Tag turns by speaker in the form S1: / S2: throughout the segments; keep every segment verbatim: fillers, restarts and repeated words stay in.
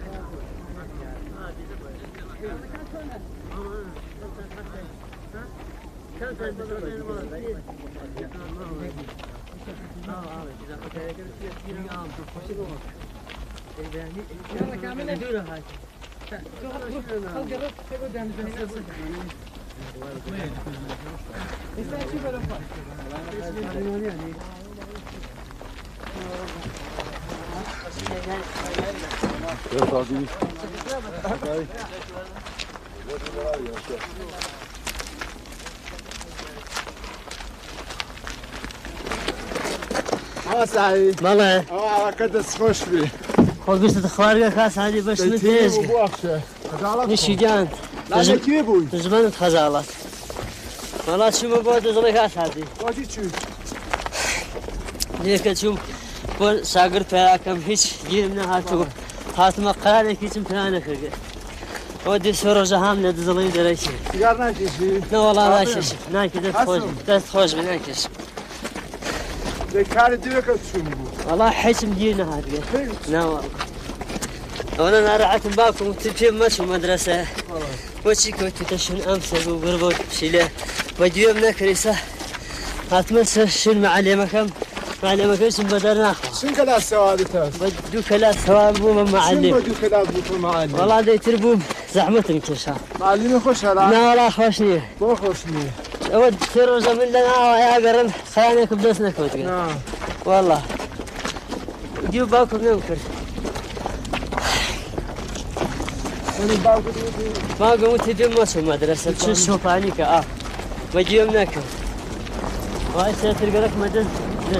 S1: آه سعی
S2: بله
S1: آه علاقه دست خوش بی
S2: خود بیشتر خوارگ خاص هدی باش نتیز
S1: بو آخشه خجالت
S2: نشیدن
S1: نه کی بوی
S2: زبان خجالت والله شو ما بود زبان خاص هدی
S1: باجی چی
S2: دیگه چون بر ساگر پیدا کم هیچ گیر نه هاتو هاتم قراره کیچم پیدا نکرده و دی سر هم نه زبان درکی
S1: سیگار نکشی
S2: نه والله نکش نه که دست خوش دست خوش بی نکش
S1: کاری دیگه که چون بود
S2: والله حسم گیر نه هدی نه والله أنا نرعت باكم تبي ماشي مدرسة وشي كنت تشن أمس وقربوا شيله وديوم نكريسة هاتمس شن معلمكم معلمكم اسم بدرنا
S1: شن كلا سوادته
S2: بدو كلا ثواب بو معلم
S1: شن بدو كلا بو معلم
S2: والله ده تربو زحمتهم كشا
S1: معلم خوش هلا
S2: لا لا خوشني
S1: مو خوشني
S2: ود ترو زمن لنا يا قرن خلانك بدسنا كوت
S1: نعم
S2: والله ديو باكم نمكر ما قمت تدمس المدرسة شو شوف عليك آه وجيم ناكل وهاي ساتر قالك مدرسة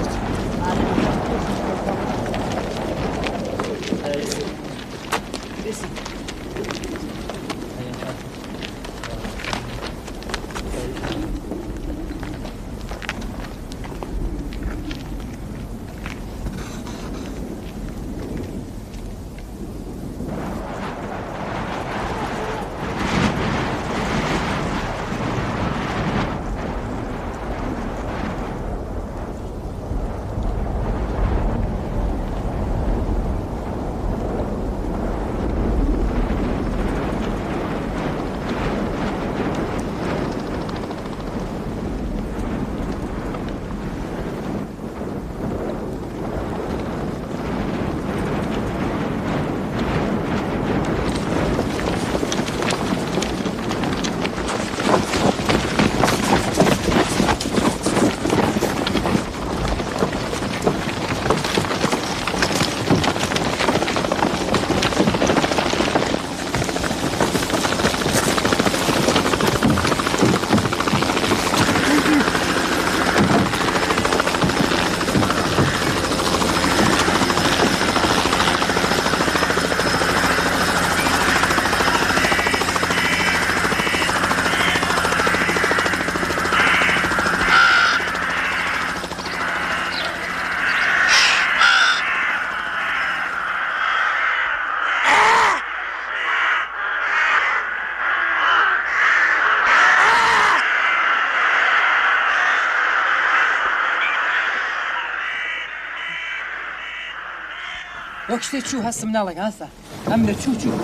S3: وەکشتێ چوو هەستم ناڵێک هەستا ئەم لە چوو چوو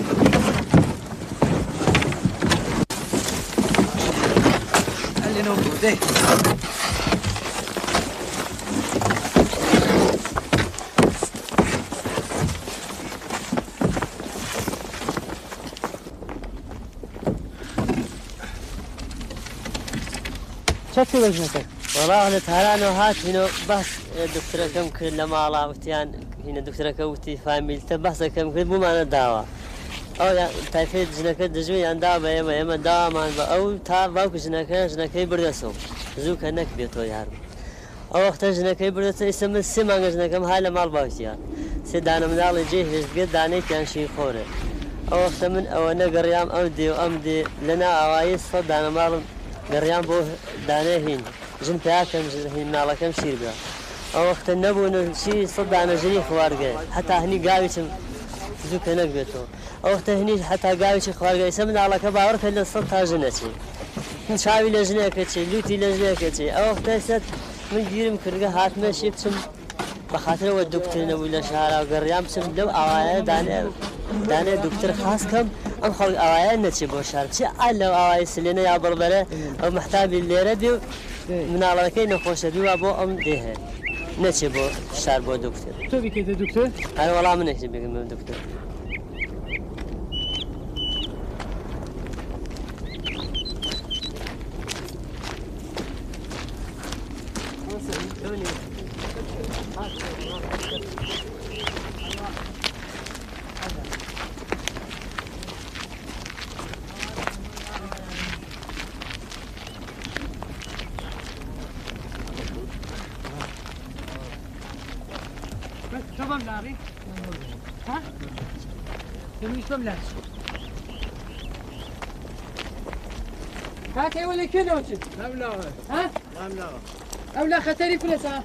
S3: هەر لێنەوە بوو دەی
S2: چەت بەژنەکە والله تهرانو هات هنا بس دكتورة كم كل لما الله وتيان هنا دكتورة كوتي فاميل تبحث كم كل مو معنا دعوة أو يعني تايفيد جنكة دجوي عن دعوة يا ما يا ما دعوة ما أو تا باكو جنكة جنكة بردسو زوك هناك بيتو يارو أو وقت جنكة بردسو اسم السمع جنكة مهلا مال باوتيان سيدانا من الله جيه بيت داني كان شيء خوره أو وقت من أو أنا قريام أمدي وأمدي لنا عوايز صدانا مال قريام بو داني هين جن تاكم هين نالا كم شير بها أو وقت النبو إنه شيء صد عن جري خوارجة حتى هني قاويتم زوك هناك بيتو أو وقت هني حتى قاويتم خوارجة يسمى على كبار كله صد تاجنتي شاوي لجنة كتشي لوتي لجنة كتشي أو وقت سد من جيرم كرجة هات ماشي بسم بخاطر ودكتور نبوي لشهارة وقريام بسم لو أوائل داني دانه دکتر خاص کم ام خلق اوایل نچی بۆ شار چی ئال لەو ئاوای سلێنە یا بڕبەرە ئەو محتابی لێرە بێ و مناڵەکەی نەخۆشە بیوە بۆ ئەم دێهێ نەچێ بۆ شار بۆ دکتۆر
S3: تۆ بیکەیتە دکتۆر
S2: هەر وەڵام منێکی بگەم بە دکتۆر
S3: شو بملاري؟ ها؟ تمشي بملاري هاكي ولا كده وش؟
S1: ممنوع
S3: ها؟
S1: ممنوع
S3: أولا خطري كل ساعة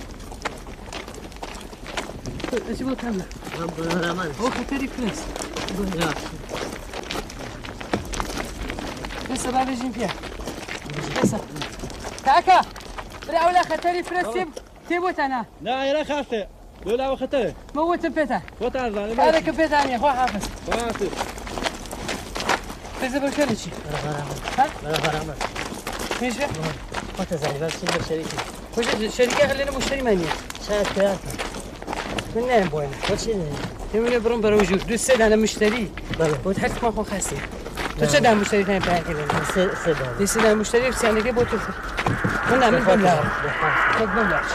S3: ايش يقول كاملة؟ هو خطري كل ساعة لسه بقى بيجين فيها لسه تاكا لا أولا خطري فرس تيبوت أنا
S4: لا يا لا خاصة ولا وختها
S3: موت الفتح
S4: وتعال
S3: هذا كيف ثانية أخو حافظ
S4: خلاص
S3: تزبل كل شيء ها؟
S2: بەرە بەرامە
S3: ايش فيه؟
S2: خۆتە زانی بەچین بە شەریکی
S3: وش الشركة خلينا مشتري مانية
S2: شاید پێیاتە
S3: من نايم بوينة
S2: بۆچی
S3: يمين برون بروجوك دو السيد أنا مشتري
S2: بەڵێ
S3: وتحس ما أخو خاسي تو شو ده مشتري ثاني بتاعك كذا
S2: سێدا
S3: دي سيد أنا مشتري بس يعني كيف بوتو من نعمل بملار خد بملار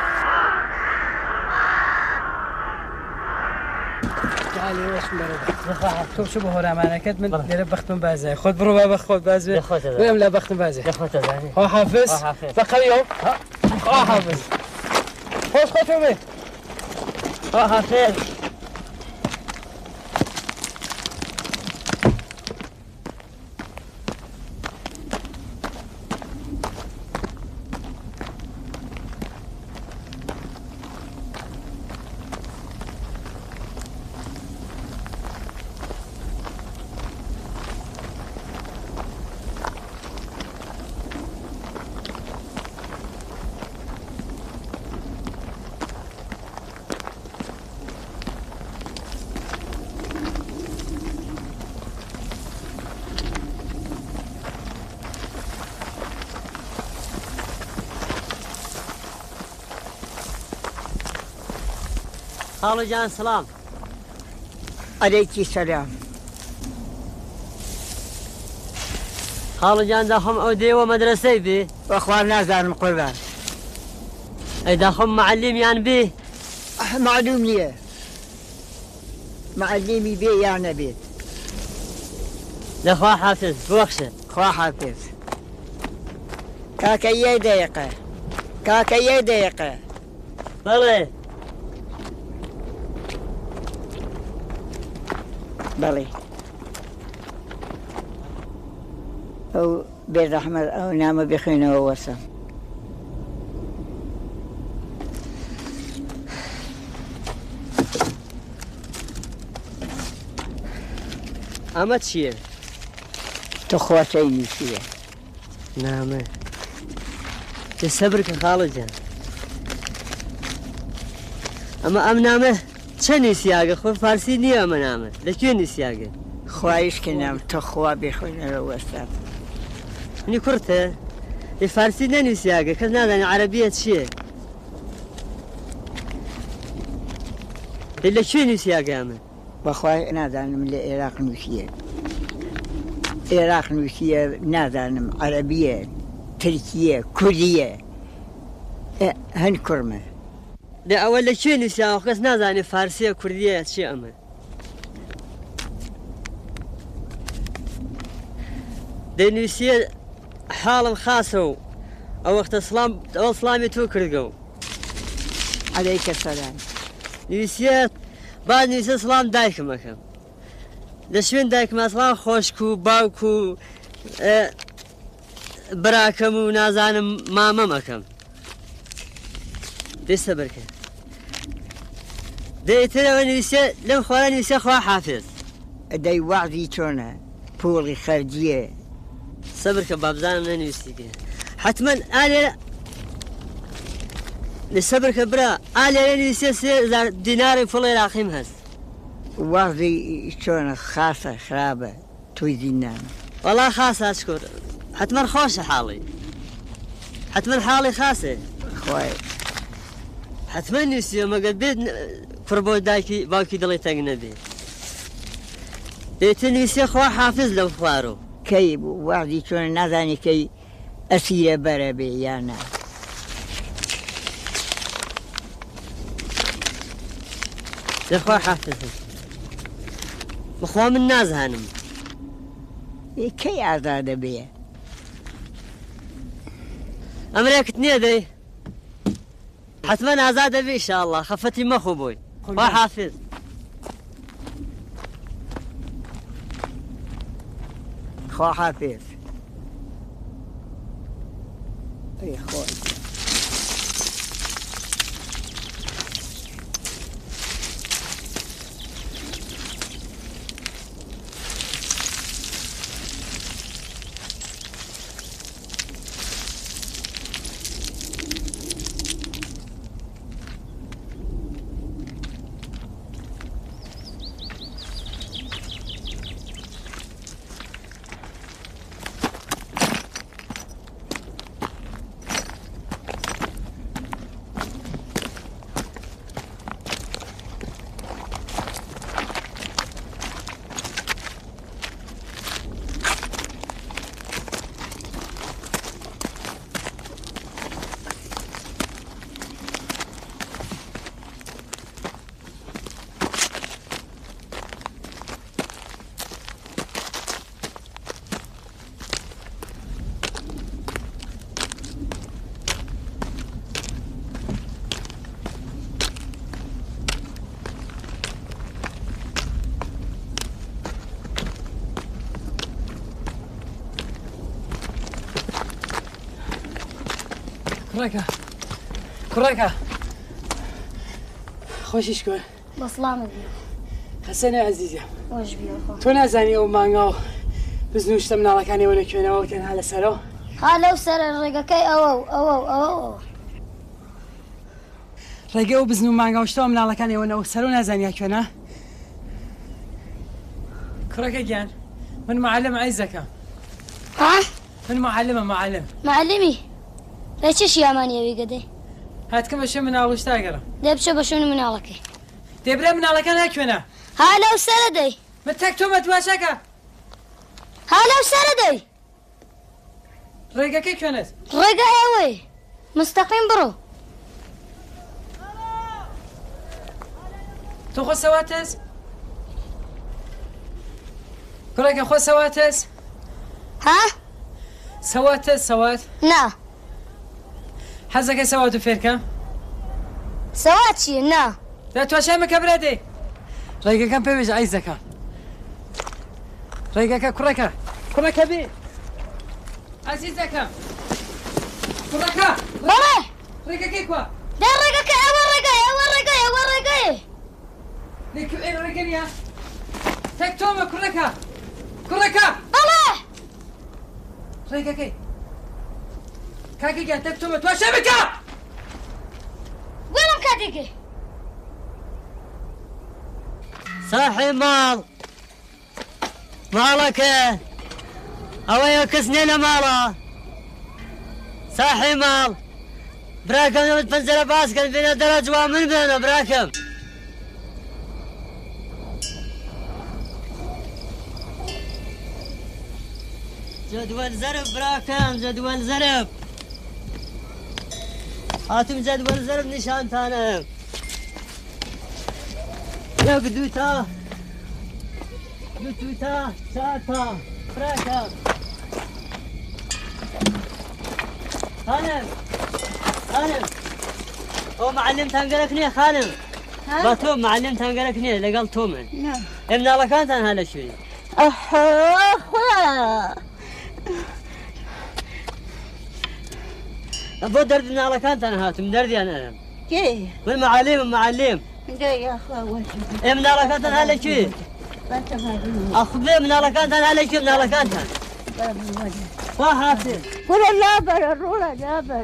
S3: تعالي وش مرة تو شو بهورا معنا كد من دير بخت من بازه خد برو بابا خد بازه ويم لا بخت من بازه
S2: خۆتە زانی
S3: هو حافظ فقط يوم ها حافظ خوش خد شو بيه
S2: ها حافظ خاڵۆ جان سلام
S5: عليكي السلام
S2: خاڵۆ جان داخۆم ئەو دێوە مەدرسەی بێ
S5: واخوان نازانم قربان
S2: ئەی داخۆم معلمیان بێ
S5: معلوم نییە معلمی بێ یا نەبێت
S2: لەخوا حافظ ببەخشە
S5: خوا حافظ کاکە یەک دەیقە کاکە یەک دەیقە
S2: بەڵێ
S5: بەڵێ ئەو بێڕەحمەت ئەو نامە بخوێنەوە وەسە
S2: ئەمە چییە؟
S5: تۆ خۆشەی نووسیە
S2: نامە تێ سەبر کە خاڵۆ جان ئەمە ئەم نامە چەند نووسیاگە خۆ فارسی نییە ئەمە نامە لەکوێ نووسیاگە؟
S5: خوایش کردم تۆ خوا بخوێنەوە وەسە
S2: نی کورتە؟ ی فارسی نەنووسیاگە کەس نازانێ عەرەبیە چییە؟ دەی لەکوێ نووسیاگە ئەمە؟
S5: بەخوای نازانم لە عێراق نووسیە عێراق نووسیە نازانم عەرەبیە ترکیە کوردیە هەن کوڕمە
S2: دەی ئەوە لەکوێ نووسیاوە کەس نازانێ فارسیە کوردیە چی ئەمە؟ دەی نووسیە حاڵم خاسە و ئەو وەختە سڵام ئەوە سڵامی تۆ کردگە و
S5: عەلەیکە سەلام
S2: نووسیە با نووسە سڵام دایکم ئەەکەم لە شوێن دایکمە سڵام خۆشک و باوک و براکەم و نازانم مامەم ئەەکەم دەی سەبەر کە دەی ترەوە نووسە لەم خوارە نووسە خوا حافظ
S5: دەی وەعزی چۆنە پوڵی خەرجیە
S2: سەبر کە بابزانم نەنووسیگە حتمما ئالێرە لە سەبر کە برا ئالێرە نووسە سێ هەزار دیناری پوڵی عێراقیم هەست
S5: وقتی چون خاصة خرابة توی زندان
S2: والله خاصة أشكر حتما خوش حالي حتما حالي خاصة
S5: خواه
S2: حتما نسي ما قد بيت فربو داكي باكي دلي تقندي بيت نسي خوا حافظ لو خوارو
S5: کی وقتی چون نزنی کی اسیر بره بی یا نه
S2: لخوا حافظ مخوا من ناز هانم
S5: کی آزاده بیه
S2: أمريك تنيدي حتما آزاد بي إن شاء الله خفتي مخو بوي وحافظ
S5: خواه حافظ ای خواه
S3: كراكا كراكا خوشش كون
S6: بسلامة
S3: حسنا عزيزي
S6: وش بيا
S3: تو نزني او مانغاو بزنوشت من على كاني وانا كنا وكان على سرو
S6: هلا وسر الرقاكي او او او او
S3: رقاو بزنو مانغاو شتو من على كاني وانا سرو نزني كنا كراكا جان من معلم عايزك
S6: ها
S3: من معلمه معلم
S6: معلمي ليش يا ماني بيقدي
S3: هات كم شيء من اول اشتاقره
S6: دبشة بشون من علىك
S3: دبره من على كان هكنا
S6: هلا وسردي
S3: متكتو متواشكا
S6: هلا وسردي
S3: رقا كي كانت
S6: رقا اوي مستقيم برو
S3: تو خو سواتس كراكا خو سواتس
S6: ها
S3: سواتس سوات
S6: نا
S3: حزك سوات فيركا
S6: سواتشي نا
S3: لا تواشي مكبردي رقا كان بيبيج عايزك رقا كراكا كراكا بي عزيزك كراكا
S6: بابا
S3: رقا كيكوا
S6: ده رقاكي اول رقاي اول رقاي اول رقاي
S3: ليك اين رقايا تكتوما كراكا كراكا
S6: بابا
S3: رقا كي كاكي جا تكتوما تواشي مكا
S6: وين كاتيكي
S2: صاحي مال مالك اوي كسنين مالا صاحي مال براكم يوم تنزل باس كان بينا درج ومن بينا براكم جدول زرب براكم جدول زرب هاتم جدول زرب نشان تانا يا قدوتا قدوتا شاتا براكم خانم خانم او معلم تنقلكني خانم بطلوب معلم تنقلكني لقال تومن
S6: نعم
S2: ابن الله كانت هلا شوي
S6: احا
S2: ابو درد ابن الله كانت انا هاتم دردي انا
S6: كيف
S2: من معلم المعلم
S6: يا اخوان
S2: ابن الله كانت هلا شوي اخذ من الله كانت هلا شوي ابن الله كانت وحافظ
S6: ولا جابر الرولا جابر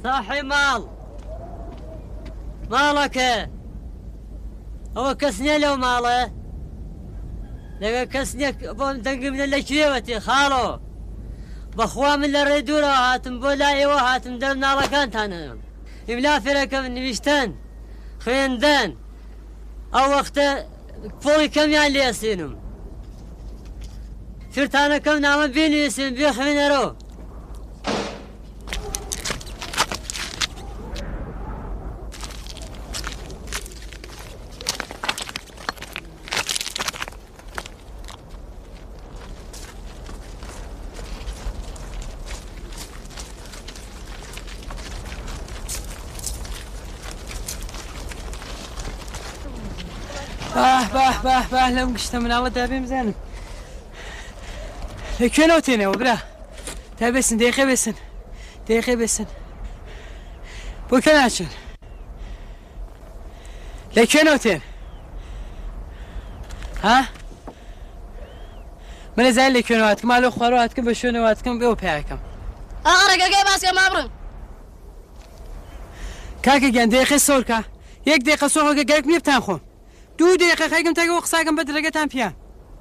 S2: صاحي مال مالك هو كسني لو ماله لقى كسني بون دنق من اللي شيوتي خالو بخوا من اللي ردورة هاتم بولاي وهاتم درنا لكانت انا املا فرك من نبيشتن خيندان او وقت فوق كم يعني يسينم فرتانا كم نعم بيني يسين بيخ من رو
S3: باه باه باه باه لم قشت من الله دابيم زينم لكن اوتيني وبلا تابسن دقيقة بسن دقيقة بسن بوكان عشان لكن اوتين ها من زين لكن واتكم مالو خواتكم بشونو واتكم بيو بيعكم
S6: أغرق أجيب أسكت ما أبرم
S3: كاكي جان دقيقة سوركا يك دقيقة سوركا جايك مية بتانخو دو دقيقة خيكم تاقو قصاكم بدرقة تام بيان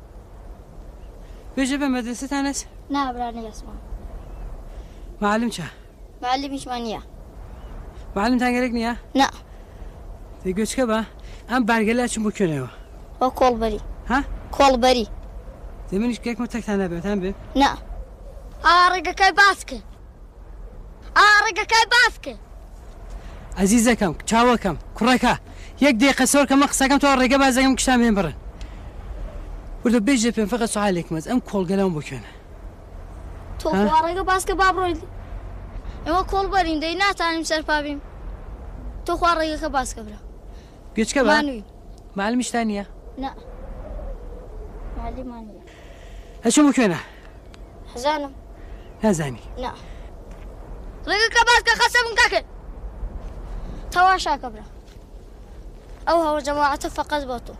S3: بيجي بمدرسة تانس
S6: لا براني أسمع
S3: معلم شا
S6: معلم إيش مانيا
S3: معلم تانقلقني ها
S6: لا
S3: تقولش كبا أم بانقلات شو بكونيو
S6: هو كولبري
S3: ها
S6: كولبري
S3: زمانش كيك متك تانا بي تام بي
S6: لا أغرق كاي باسكت أغرق كاي باسكت
S3: عزيزكم تشاوكم كركا يك دقيقة سوركم ما قصاكم تو الرقابة زيكم كشتامين برن وردو بيجي بين فقط سؤالك مز أم كول قلم بكونه
S6: تو أغرق باسكت بابرويد إما كولبري ندي ناتاني مسر بابيم تو أغرق كاي باسكت برا
S3: قلتش كبا
S6: مانوي
S3: معلم مش ثانية
S6: لا معلم مانيا
S3: هشو بكونه
S6: حزانم
S3: هزاني
S6: لا رقك باسكت خسم كاكل تواشا كبرا أو هو جماعة فقط بوتو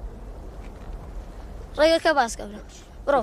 S6: رقك باسكت برا برو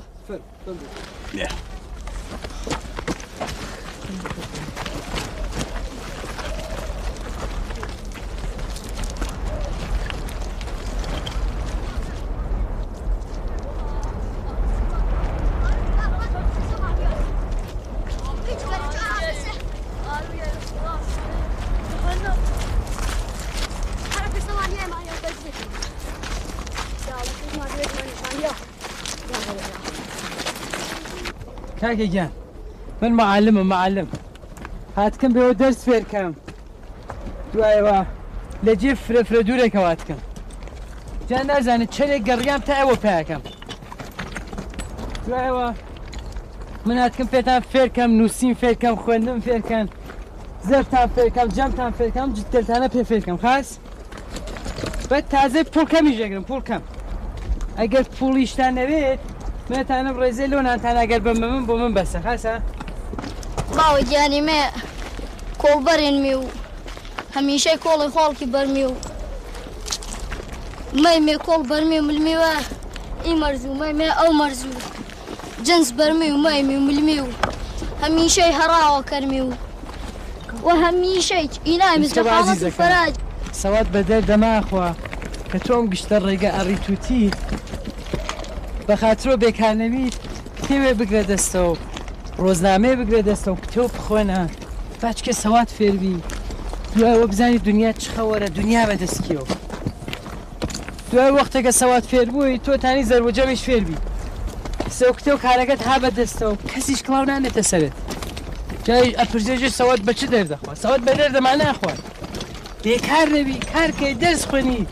S3: كاكي جان من معلم معلم هاتكم بيو درس فيركم تو ايوا لجيف فرفردورك واتكم جان نازاني تشلي قريام تاعو فيكم تو ايوا من هاتكم فيتان فيركم نوسين فيركم خوندم فيركم زرتان فيركم جمتان فيركم جدلتانا بي فيركم خاص بعد تازه پول کمی جگرم پول کم اگر پولیش تن نبید من تنم رزیلون تن اگر بمن بمن بس خاصه
S6: باو جاني ما كولبرين ميو هميشه كول خالكي برميو ما مي كول برميو ملميو اي مرزو ما مي او مرزو جنس برميو ما مي ملميو هميشه هراو كرميو وهميشه اينا مزحالة الفراج
S3: سواد بدل دماغ كتوم قشتر ريقا اريتوتي بخاطرو بكارنبي تيوي بقرا دستو روزنامه بقرا دستو كتوب خونا باش که سواد فيربي دوای وبزاني دنیا چه خوره دنیا بدسکیو دوای وقتی که سواد فير بوی تو تانی ضرب جمعش فير بی سوکتو کارگت ها بدستو کسیش کلاو نه نتسرد جای اپرزیج سواد بچه درد خوا سواد بدرد معنی خوا بیکار نبی کار که درس خونی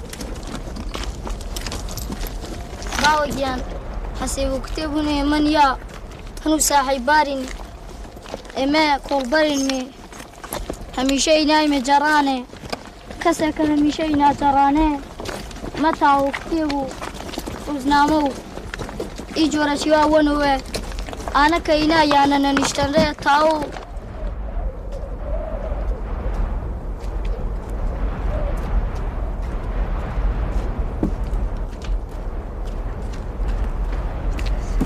S6: باو جان حسيبو كتبوني من يا هنو ساحي بارين اما كولبرين مي هميشي نايمة جراني كسك هميشي نا جراني متاو كتبو وزنامو ايجورا شوا ونوه انا كينا يانا نشتري تاو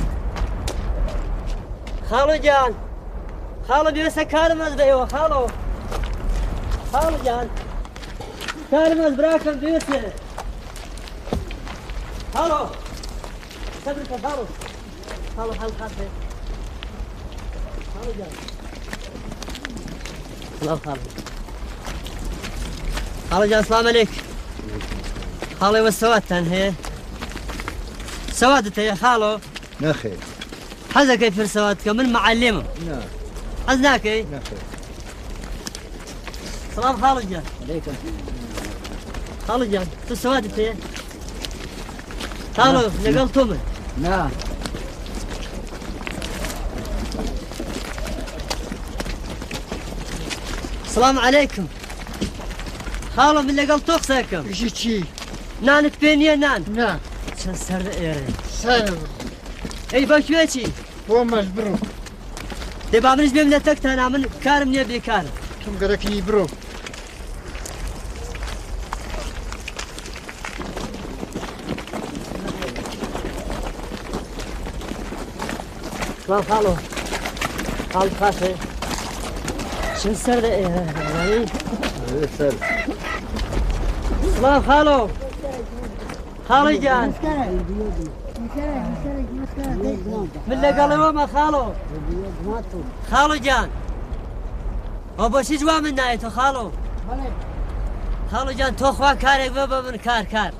S2: خالو جان خالو بيو سكار مزديو خالو خالو جان كلمة براكم بيوتنا خالو صبرك يا خالو خالو حال خاطري خالو جان الله خالو خالو جان السلام عليك خالو والسواد هي سوادته يا خالو
S1: نخير
S2: حزك كيف سوادك من معلمه
S1: نعم
S2: حزناك ايه
S1: نخير
S2: سلام خالو جان
S1: عليكم
S2: خالو جان تو سوادته ايه خالو لقلتم
S1: نعم
S2: السلام عليكم خالو من لقلتوك ساكم
S1: جيتشي
S2: نانك بيني نان
S1: نعم
S2: شن سر ايرين
S1: سلام
S2: اي باشويتي
S1: هو مجبرو
S2: دي بابنش بمنتك تانا من كارم نيا بيكار
S1: كم قالك يبرو
S2: سلام خالو خالو خاصة شن سر ايرين
S1: سلام
S2: سلام خالو خالو جان من لقلوا ما خالو خالو جان وبوشي جوا من نايتو خالو خالو جان تو خوا كارك بابا من كار كار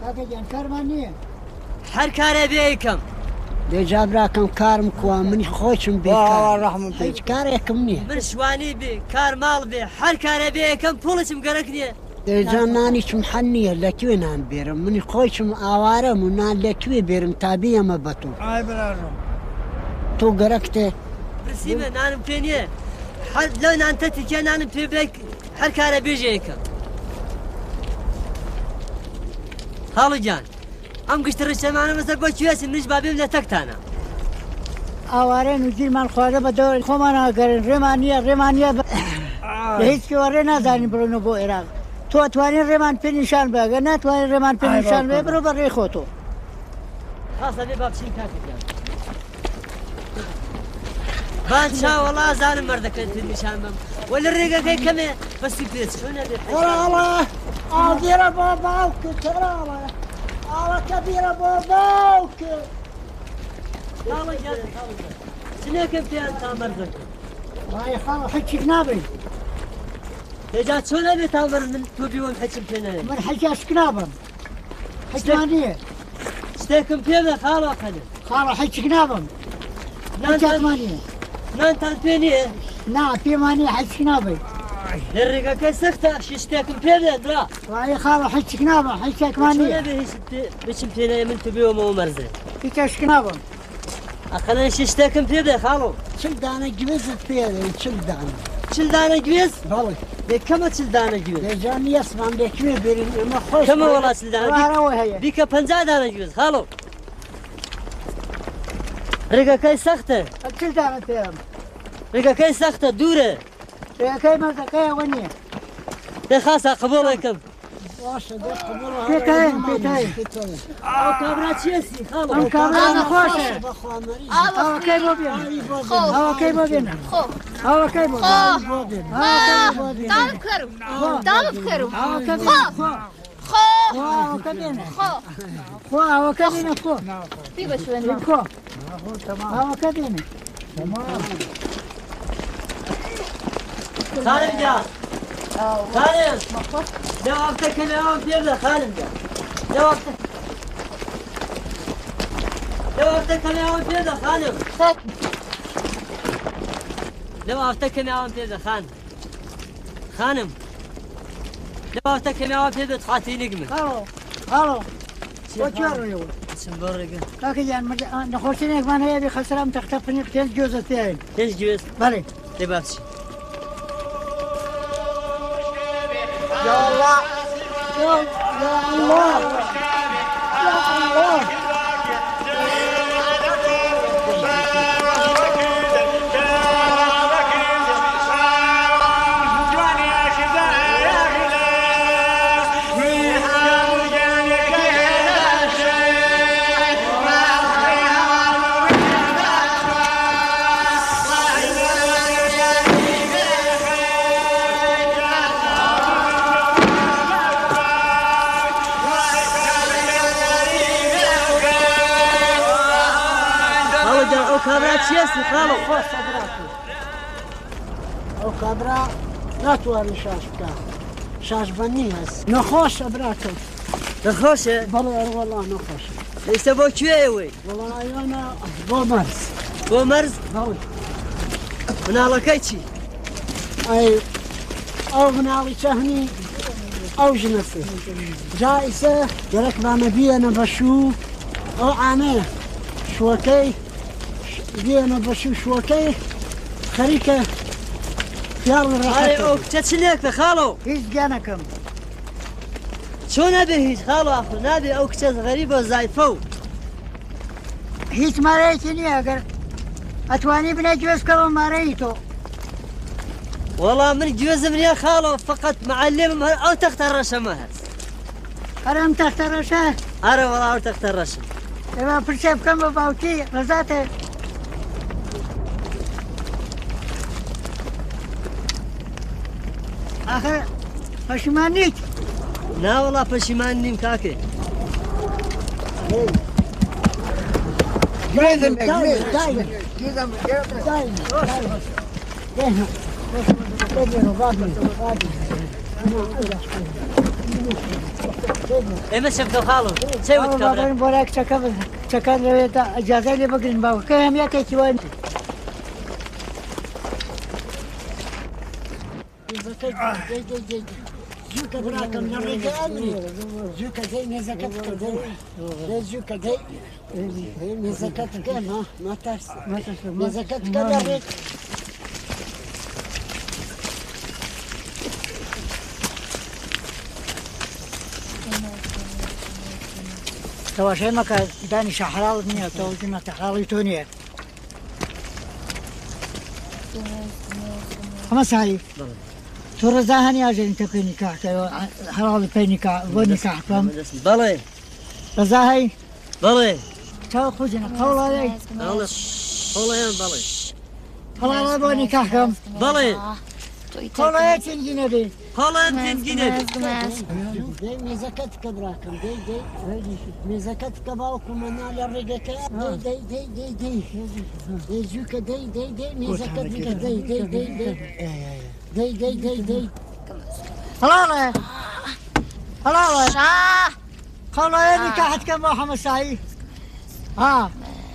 S2: هر كار بيكم
S5: دي جابراكم كارم كوا من خوشم بكار رحمة هيك كاركم نيه
S2: من شواني بي كار مال بي هر كار بيكم بولشم قرقني
S5: دي جاناني شم حنيه لكوين عم بيرم من خوشم آوارم ونان لكوي بيرم تابية ما بطو
S1: اي برارم
S5: تو قرقته
S2: برسيمة نانم بينيه هر لو نان تتكي نانم بي بيك هر كار بيجيكم خالو جان ام قشتر الشمانة مثل بوشيوسي منش بابي من تكتانا
S5: آواره نجيل من خواره بدور خومانا کرن رمانیه رمانیه ب... هیچ که واره نزنی برونو بو عراق تو اتوانی رمان پی نشان بگه نه توانی رمان پی نشان بگه برو برای خودتو
S2: خاصة بي بابشين كاتب يعني بان شاء والله زان مردك انت النشان بم ولا الرقة كي كمي بس يبيت شو نبي
S5: ولا الله عبيرة باباوك ترى الله الله كبيرة باباوك
S2: خالو جان خالو جان شنو كيف انت مردك
S5: هاي خلاص حكي نابي
S2: يا شو نبي تامر من توبي ونحكي فينا
S5: من حكي اسكنابم حكمانية
S2: اشتيكم فينا خالو خلي
S5: خلاص حكي نابم حكي اسمانية
S2: نان تنفيني
S5: نعم في مانية حكي نابي
S2: الرقة كي سختة شتيكم فينا درا
S5: هاي خلاص حكي نابم حكي
S2: شو
S5: اسمانية
S2: نبي هيش بيشم فينا من توبي ومو مرزي
S5: حكي اسكنابم
S2: اخلنا شتيكم فينا خالو
S5: شل دانا جوزت فيها شل دانا
S2: شل دانا جويز
S5: والله
S2: دي كم شل دانا جويز
S5: رجعني يسمع لك مي بيرين ما خوش
S2: كم والله شل دانا
S5: راهو هي
S2: بيك بنزا دانا جويز خالو رقة كي سختة
S5: شل دانا فيها
S2: رقة كي سختة دورة
S5: يا كي ما كي وني
S2: دي خاصة قبولكم
S5: واش ده قبول في كاين في كاين
S2: او كاميرا تشيسي خالو
S5: ام كاميرا خوشه
S6: آوا
S5: هوا كي مو بين
S6: خو
S5: هوا كي مو بين
S6: خو
S5: هوا كي مو
S6: خو
S5: بين
S6: آه
S5: هوا كي مو بين
S6: تعال بخيرو تعال بخيرو
S5: هوا كي
S6: خو خو
S5: هوا كي بين
S6: خو
S5: هوا كي بين خو
S6: في بشوينا
S5: خو هوا كي بين
S2: خالد جان خالد جوابتك اليوم بيبدا خالد جان جوابتك جوابتك اليوم بيبدا خالد جوابتك اليوم بيبدا خالد خانم جوابتك اليوم بيبدا تخاطي نجمة
S5: هلو هلو وجرو يو
S2: سنبرق
S5: كاكي جان نخوشينك من هي بخسرام تختفني قتل جوز تاعي
S2: ليش جوز
S5: بلي
S2: لباسي
S5: يا الله يا الله يا الله
S2: كابرا تشيسي خالو
S5: خوش براكم او كابرا ناتواني شاش بكا شاش بني هس نخوش براكم
S2: نخوشه
S5: بلا والله نخوش
S2: ليس بو كويوي
S5: والله انا بو مرز
S2: بو مرز
S5: بوي
S2: من على كيتشي
S5: اي او من علي شهني او جنسي جائزة درك بانا بي انا بشو او عامه شوكي بي انا بشو شوكي خريكه يلا
S2: هاي او
S5: راحتك
S2: كتشليك خالو
S5: هيش جانكم
S2: شو نبي هيج خالو اخو نبي او كتش غريب وزايفو
S5: هيش ماريتني اگر اتواني بنجوز كم ماريتو
S2: والله من جوز من يا خالو فقط معلم او تختار رشم هز
S5: ارم تخترشه
S2: ارى والله او تختار رشم
S5: اما برشب كم باوتي رزاته اخر پشمانیت
S2: لا والله پشیمان نیم کاکه
S1: Gidem,
S5: دايما دايما
S1: gidem,
S5: دايما دايما
S2: اما شفت خالو سويت كبره
S5: بابا براك شكر شكر اجازه لي بقرن باو كم يا كيتي وين زوكا براكم نرجع امري زوكا زي نزكتك زي زي زوكا زي نزكتك ما ما ترس ما ترس نزكتك نرجع تو شيء ما كان داني شحراوي نيا تو جنا تحراوي تونيا خمس هاي تو رزاهني اجي انت في نكاح حراوي في نكاح ونكاح كم
S2: بلي
S5: رزاهي
S2: بلي
S5: تو خذنا قول علي
S2: والله والله يا بلي
S5: حراوي ونكاح كم
S2: بلي
S5: قول علي تنجينا بي
S2: والله انت جنيت
S5: دي ميزكتك براكم دي دي ميزكتك باوكم انا للرقك دي دي دي دي دي دي زوكا دي دي دي ميزكتك دي دي دي دي دي دي دي دي هلاله هلاله
S6: شاه
S5: خلا يا نكاحتك مع محمد سعيد ها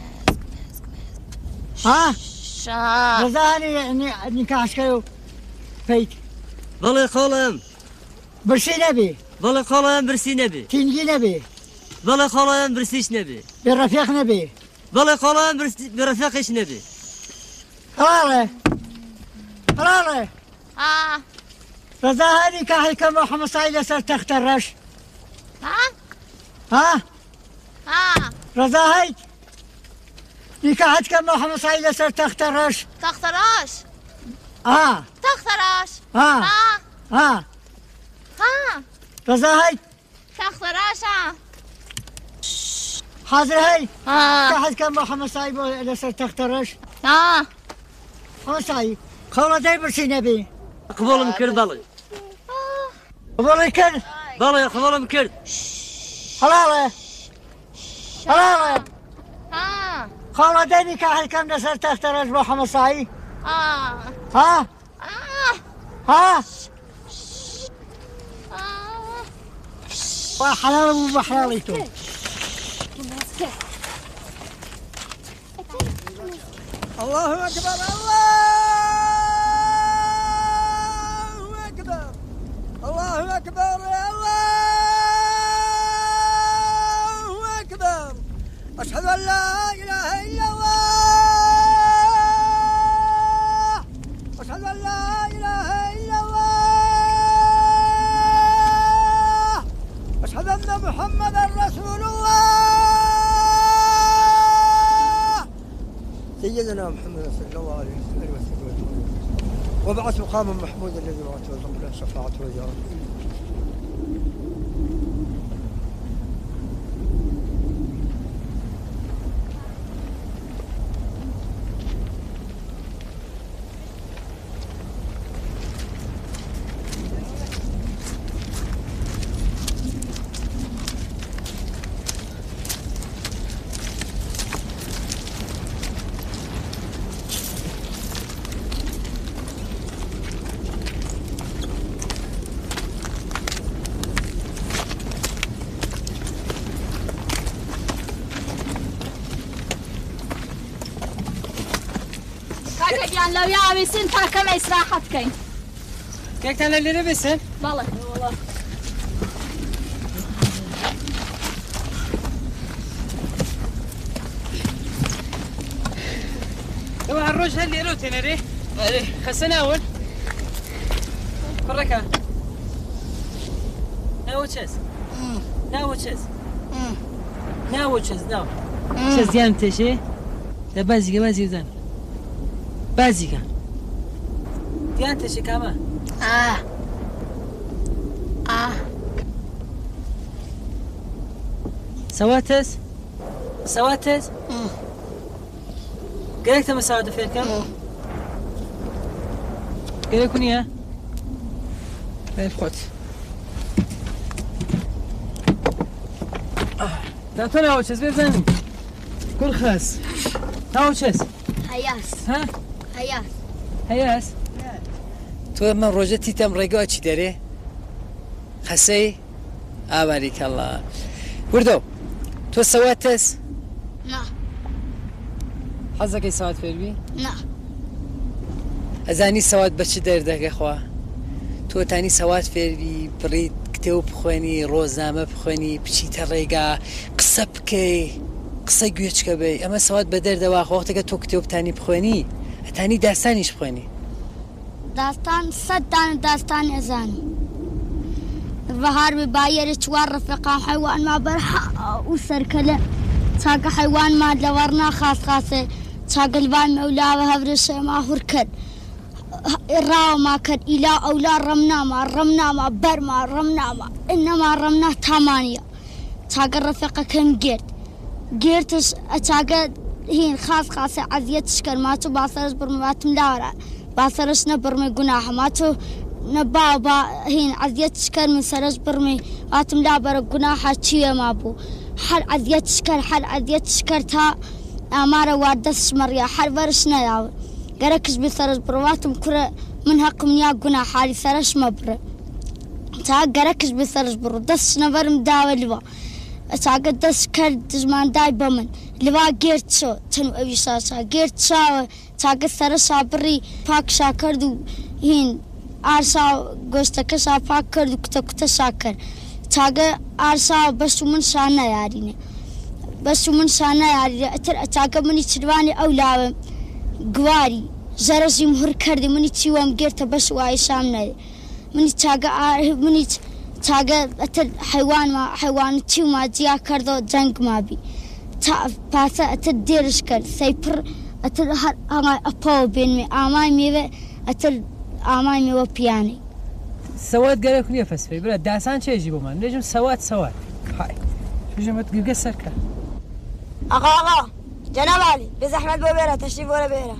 S5: ها
S6: شاه
S5: رزاني نكاحك فيك
S2: بلي خالم
S5: برشي نبي
S2: بلي خالم برسي نبي
S5: تنجي نبي
S2: بلي خالم برسيش نبي
S5: بالرفيق نبي
S2: بلي خالم برس- برفاقش نبي
S5: هلاله هلاله
S6: ها
S5: رزاها نكاحك مع محمد سعيد يسر تخترش
S6: ها
S5: ها
S6: ها
S5: رزاهي نكاحتك مع محمد سعيد يسر تخترش
S6: تختراش
S5: ها
S6: تختراش
S5: ها
S6: ها
S5: ها
S6: ها
S5: رزاهي
S6: تختراش
S5: حاضر هاي
S6: ها
S5: نكاحتك مع محمد سعيد يسر تخترش
S6: ها
S5: محمد سعيد خولا داي برشي نبي
S2: قبول مكر بلي
S5: بقول كن
S2: بلي قبول مكر
S5: هلاله هلاله
S6: ها
S5: خولا داي نكاحتك يسر تخترش محمد سعيد
S6: ها
S5: ها
S6: ها
S5: ها
S6: ها
S5: وحلال مو بحلاليتو
S1: الله أكبر الله أكبر الله أكبر الله أكبر أشهد أن لا إله إلا الله أشهد أن لا إله إلا الله أشهد أن محمدا رسول الله سيدنا محمد صلى الله عليه وسلم وبعث مقاما محمودا الذي وعدته وزمره شفاعته يا رب.
S7: هەموویان لەو یاویسن تا کەمە ئیسراحەت بکەین
S3: یەکتان لە لێرە بێسن
S7: بەڵێ
S3: ئەوە هەر ڕۆژ هەر لێرە و تێنەرێ خەسە ناون کوڕەکە ناوە چەس ناوە چەس ناوە چەس ناو چەس دیان تێشێ لە بازیکە بازی بزان بازیکە دیان تێشێ کامە
S7: ئاه ئاه
S3: سەواتەس سەواتەس گەرێک تەمە سەواتە فێرکەم گەرێک نییە بێت خۆت دا تۆ ناوە چەس بێ بزانم کوڕ خەس ناوە چەس
S6: هەیاس
S3: ها
S6: هەیاس
S3: هەیاس تۆ من ڕۆژە تیتەم ڕێگەوە چی دەرێ خەسەی ئاباریکەڵڵا وردە تۆ سەواتەس
S6: نا
S3: حەزەکەی سەوات فێربی
S6: نا
S3: ئەزانی سەوات بە چ دەردەگەخوا تۆتانی سەوات فێربی بڕیت کتێو بخوێنی ڕۆزنامە بخوێنی بچیتە ڕێگا قسە بکەی قسە گوێچکە بێ ئەمە سەوات بە دەردەوا وەختێکە تۆ کتێو بتانی بخوێنی ئەتانی داستانیش بخوێنی
S6: داستان سەد دانە داستان ئەزانی بەهار بێ باەرە چوار ڕفقا حیوانما بەرها و سەرکەلە چاکە حیوانما لەوەڕنا خاس خاسێ چاگەلبان مەولاوە هەورە شێما هور کرد ڕاوما کرد ئیلا ئەولا ڕەمناما ڕەمناما بەرما ڕەمناما ئنەما ڕەمنا تامانە چاگە ڕفقەکەم گرت گرتش چاگە هین خاص خاصە عەزیەتش کرد ماچۆ باسەرش بڕمەواتم لاوەرە باسەرش نەبڕمێ گوناحە ماچۆ نەبا با هین عەزیەتش کرد من سەرش بڕمێ واتم لا بەرە گوناحە چیە ما بوو هەر عەزیەتش کرد هەر عەزیەتش کرد تا ئامارە وا دەستش مەڕیا هەر بەرش نەداوە گەرەکش بێ سەرش بڕواتم کوڕە من هەقم نیا گونا حالی سەرش مەبڕێ تا گەرەکش بێ سەرش بڕۆ دەستش نەبەرم داوە لوە چاگە دەست کرد دژماندای بە من لوا گرت چۆ چەند ئەوی شاشا گرت چاوە چاگە سەرشا بڕی پاکشا کرد و هین ئارشا گۆشتەکەشا پاک کرد و کتە کوتەشا کرد چاگە ئارشا بەش و من شان نەیارینێ بەش و من شان نەیارینێ ئەتر چاگە منی چروانی ئەو لاوم گواری ژەرەژیم هور کردی منی چیوەم گرتە بەش وای شام نەیە منی چاگە منی چاگە ئەتر حیوانما حیوان چیوما جیا کردەوە جەنگما بی تا پاسە ئەتر دێرش کرد سەیپڕ ئەتر هەر ئامای ئەپەوە بێنمێ ئامای مێوە ئەتر ئامای مێوە پیانەی
S3: سەوات گەرەک نییە فەسفەی برە داسان چێژی بۆمان نێژم سەوات سەوات های شژمەت گرگە سەرکە
S8: ئاقا ئاقا جەناب عالی بێ زەحمەت بۆ بێرە تەشریف وەرە بێرە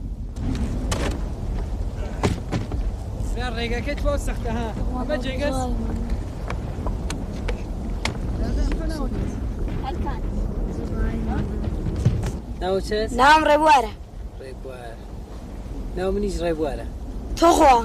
S3: ڕێگەکەت بۆ سەختە ها ئەمە جێگەس ناو چێت
S8: ناوم ڕێبوارە
S3: ڕێبوار ناو منیش ڕێبوارە
S8: تۆ خۆ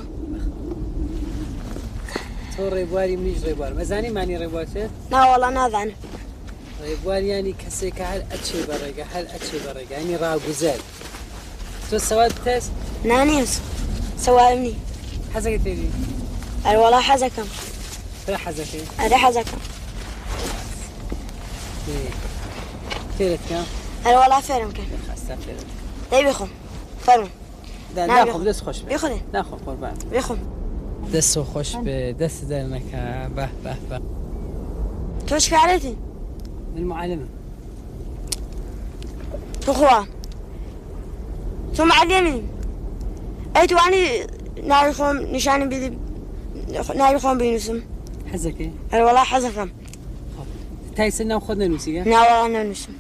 S3: تۆ ڕێبواری منیش ڕێبوار مەزانی مانی ڕێبوار چێت
S8: ناوەڵا نازانم
S3: ڕێبوار ینی کەسێکە هەر ئەچێ بە ڕێگە هەر ئەچێ بە ڕێگە ینی ڕاگوزەر تۆ سەوات تەست
S8: نانیێس سەوارم نی
S3: حەزەکەت پێوی
S8: ئەروەڵا حەزەکەم
S3: تۆ حەزەکەی
S8: ئەرێ حەزەکەم
S3: فێرت کەم
S8: ئەروەڵا فێرم کرد
S3: خەستە فێرت
S8: دەی بخۆم فەرمون
S3: ناخۆم دەست خۆش بێ
S8: بخۆێ
S3: ناخۆ قوربان
S8: بخۆم
S3: دەست و خۆش بێ دەست دەرنەکە بە بە بە
S8: تۆ چکارێتی
S3: من معلمم
S8: تۆ خۆ تۆ معلمی ئەی توانی ناوی خۆم نیشانم بدی ناوی خۆم بنووسم
S3: حەزەکەی
S8: ئەروەڵا حەزەکەم
S3: تایسە ناو خۆت نەنووسیگە
S8: ناوەڵا نەنووسم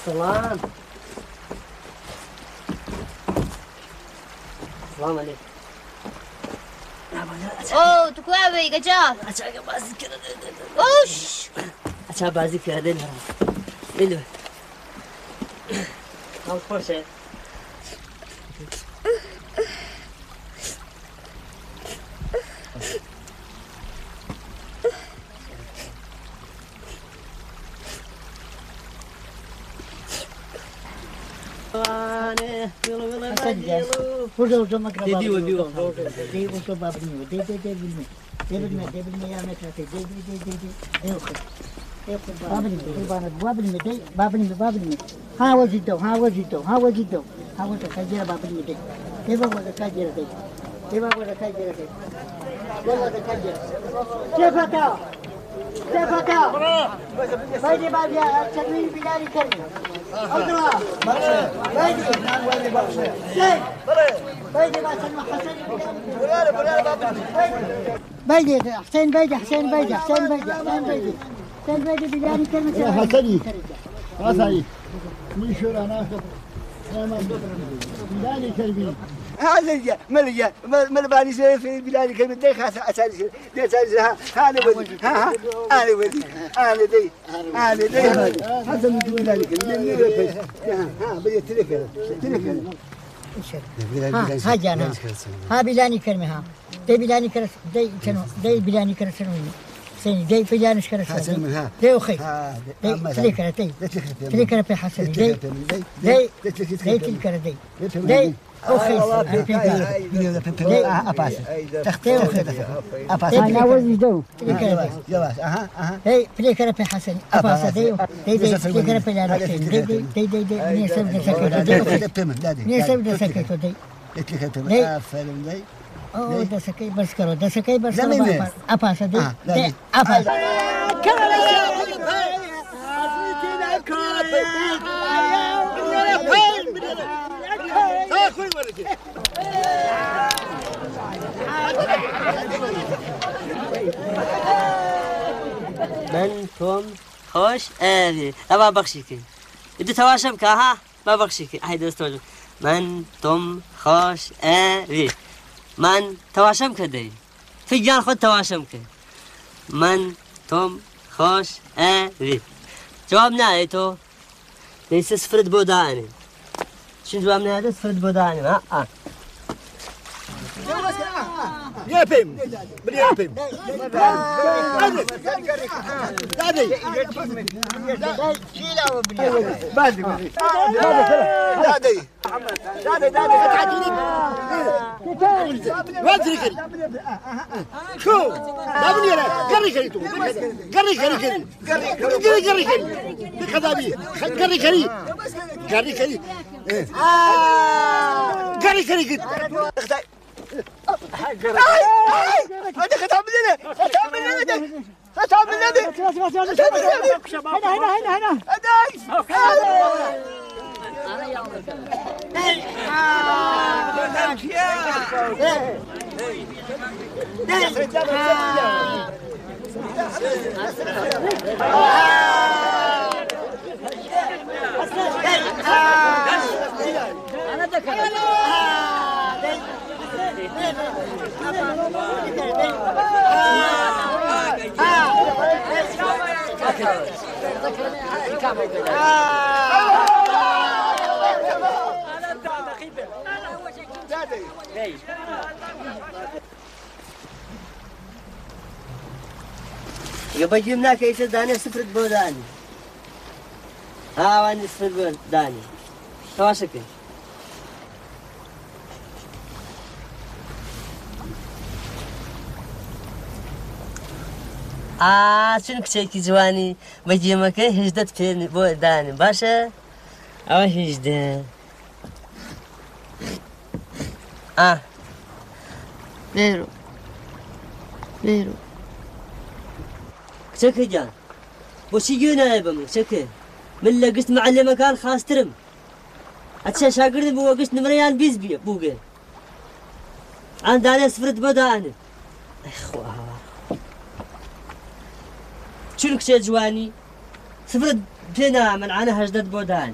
S2: سلام سلام عليكم
S6: اوه تكوابي قجاب
S2: أشاك بازي كذا
S6: وش
S2: أشاك بازي كذا دين دين هاو خوشه
S5: Burada oturmak da
S2: Dedi o diyor.
S5: Dedi o da babını. Dedi dedi bilme. Dedi bilme. Dedi bilme ya metre. Dedi dedi dedi. Yok. Yok babını. Babını. Babını. Dedi babını. Babını. Ha vazito. Ha vazito. Ha vazito. Ha vazito. Kajira babını dedi. Dedi babını kajira dedi. Dedi babını kajira dedi. Dedi kajira. Sefata. Sefata. Haydi bak ya. Çabuk bilari karın. Allah. Haydi. Şey. Haydi bak sen Hasan. Buraya buraya babını. Haydi Hüseyin Beydi. Hüseyin Beydi. Hüseyin Beydi. Hüseyin Beydi. Hüseyin Beydi bilari karın.
S9: Hasan'ı. Hasan'ı. مشورنا بلادي كلبي هذا ملجا ملباني في بلادي كلبي دي خاص اساسي دي اساسي هذا ودي ها ها انا ودي انا دي انا دي هذا من بلادي كلبي ها بدي تلك تلك
S5: ها ها جانا ها بلاني كلمه ها دي بلاني كرس دي كانوا دي بلاني كرسنوا سيني دي فيجانش كرس
S9: حسن من ها
S5: دي وخي دي تليكرة دي تليكرة في حسن دي دي دي تليكرة دي دي أخي دي أباس تختي أخي أباس أنا وزي دو تليكرة
S9: جواز أها أها
S5: دي تليكرة في حسن أباس دي دي دي تليكرة في لارسين دي دي دي دي دي مني سبب سكتو دي مني سبب سكتو دي
S9: دي أفلم دي
S5: Oh, da sakai bas karo, da sakai bas karo apa? Apa sadi? De apa?
S2: من توم خوش آوي أبا بخشيكي إدي تواشم كها ما بخشيكي هيدا استوجب من توم خوش آوي من تواشم كدي فيجان خود تواشم كي من توم خوش آوي جواب نهاية تو ليس سفرد بوداني شنو جواب نهاية سفرد بوداني ها آه
S9: يا بيم يا بيم دادي دادي دادي دادي دادي وادري كري شو دابني انا قري كري تو قري كري كري قري كري كري بخذابي قري كري قري كري قري كري كري هذا ختام لنا ختام لنا ختام لنا هنا هنا هنا
S2: يبقى جبنا كيس داني سفرد بوداني ها واني سفرد بوداني تواشكي آه شنو كشيكي جواني بجي مكان هجدت في بوداني باشا أو هجدة آه
S6: بيرو بيرو
S2: شكي جان وشي جونا يا بمن شكي من لقيت معلم مكان خاص ترم أتشا شاقرد بوقشت نمريان بيز بي بوقي عند أنا سفرت بداني إخوة شنو كشي جواني سفرت تنا من عنا هجدت بودان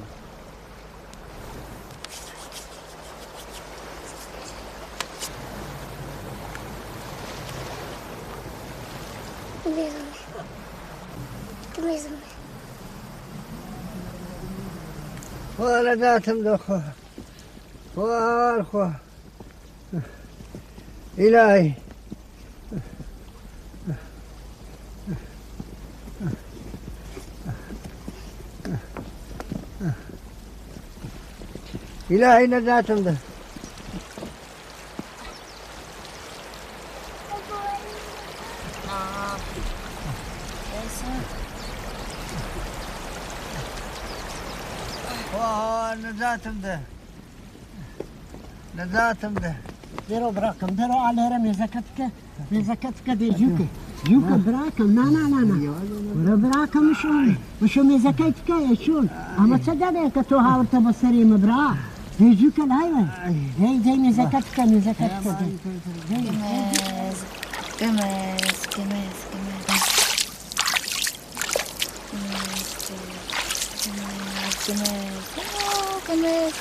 S1: ولا ذاتهم دخوه والخوه إلهي إلهي نجاتهم ده واه نجاتهم ده نجاتهم ده
S5: درو براكم درو على رمي زكتك من زكتك دي جوكي جوكي براكم نا نا نا نا ورا براكم شون وشو من زكتك يا شون اما تصدق كتو هاورت بصري مبرا هي جوكي الهايوه هي زي من زكتك من زكتك دي
S6: كماس كماس كماس كماس كماس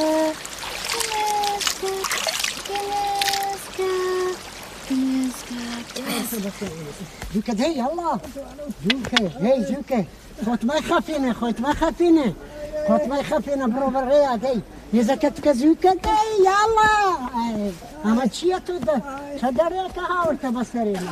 S5: جوكي دي يلا جوكي هي جوكي خوت ما يخافينا خوت ما يخافينا خوت ما يخافينا برو بريا دي إذا كتك زوكي دي يلا أما تشيتو ده شدريك هاورت بصرينا